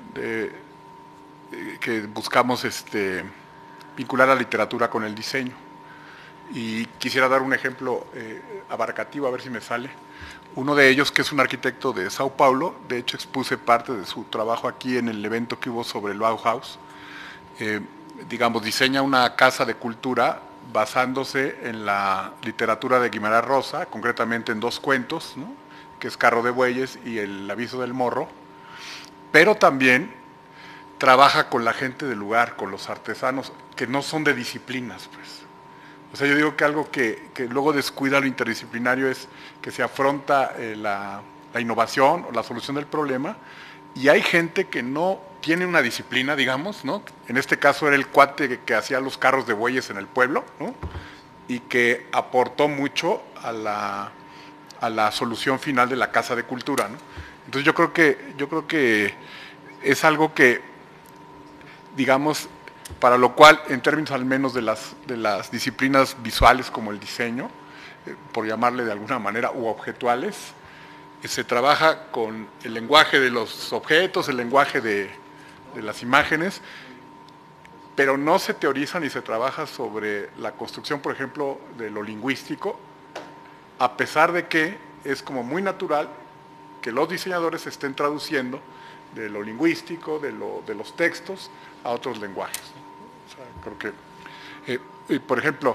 que buscamos vincular la literatura con el diseño. Y quisiera dar un ejemplo abarcativo, a ver si me sale. Uno de ellos, que es un arquitecto de Sao Paulo, de hecho expuse parte de su trabajo aquí en el evento que hubo sobre el Bauhaus, digamos, diseña una casa de cultura basándose en la literatura de Guimarães Rosa, concretamente en dos cuentos, ¿no? Que es Carro de Bueyes y El Aviso del Morro, pero también trabaja con la gente del lugar, con los artesanos, que no son de disciplinas, pues. O sea, yo digo que algo que luego descuida lo interdisciplinario es que se afronta la innovación o la solución del problema, y hay gente que no tiene una disciplina, digamos, ¿no? En este caso era el cuate que hacía los carros de bueyes en el pueblo, ¿no? Y que aportó mucho a la solución final de la Casa de Cultura, ¿no? Entonces yo creo que es algo que, digamos, para lo cual, en términos al menos de las disciplinas visuales como el diseño, por llamarle de alguna manera, u objetuales. Se trabaja con el lenguaje de los objetos, el lenguaje de las imágenes, pero no se teoriza ni se trabaja sobre la construcción, por ejemplo, de lo lingüístico, a pesar de que es como muy natural que los diseñadores estén traduciendo de lo lingüístico, de los textos, a otros lenguajes. O sea, creo que, por ejemplo,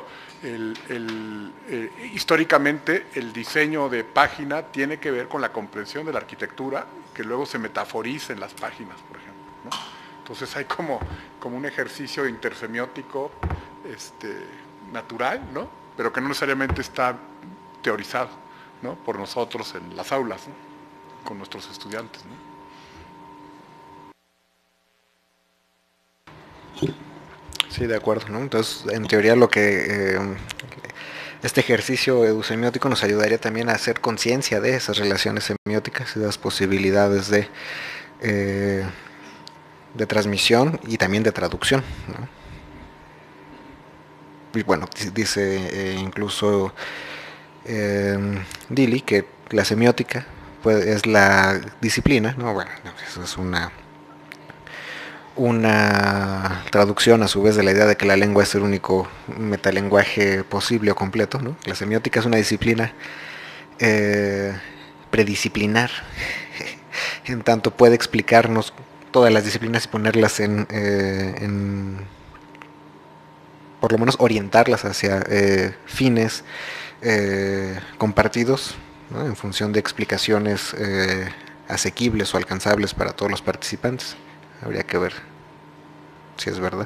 históricamente el diseño de página tiene que ver con la comprensión de la arquitectura, que luego se metaforiza en las páginas, por ejemplo, ¿no? Entonces hay como un ejercicio intersemiótico natural, ¿no? Pero que no necesariamente está teorizado, ¿no? Por nosotros en las aulas, ¿no? Con nuestros estudiantes, ¿no? Sí, de acuerdo, ¿no? Entonces, en teoría lo que este ejercicio edusemiótico nos ayudaría también a hacer conciencia de esas relaciones semióticas y de las posibilidades de transmisión y también de traducción, ¿no? Y bueno, dice incluso Dilly que la semiótica pues, es la disciplina, ¿no? Bueno, eso es una traducción a su vez de la idea de que la lengua es el único metalenguaje posible o completo, ¿no? La semiótica es una disciplina predisciplinar, en tanto puede explicarnos todas las disciplinas y ponerlas en por lo menos orientarlas hacia fines compartidos, ¿no? En función de explicaciones asequibles o alcanzables para todos los participantes. Habría que ver si es verdad.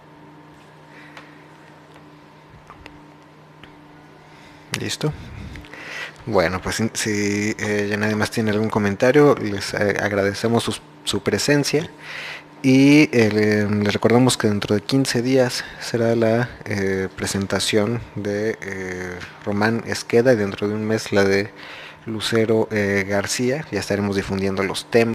¿Listo? Bueno, pues si ya nadie más tiene algún comentario, les agradecemos su presencia y les recordamos que dentro de 15 días será la presentación de Román Esqueda y dentro de un mes la de Lucero García. Ya estaremos difundiendo los temas.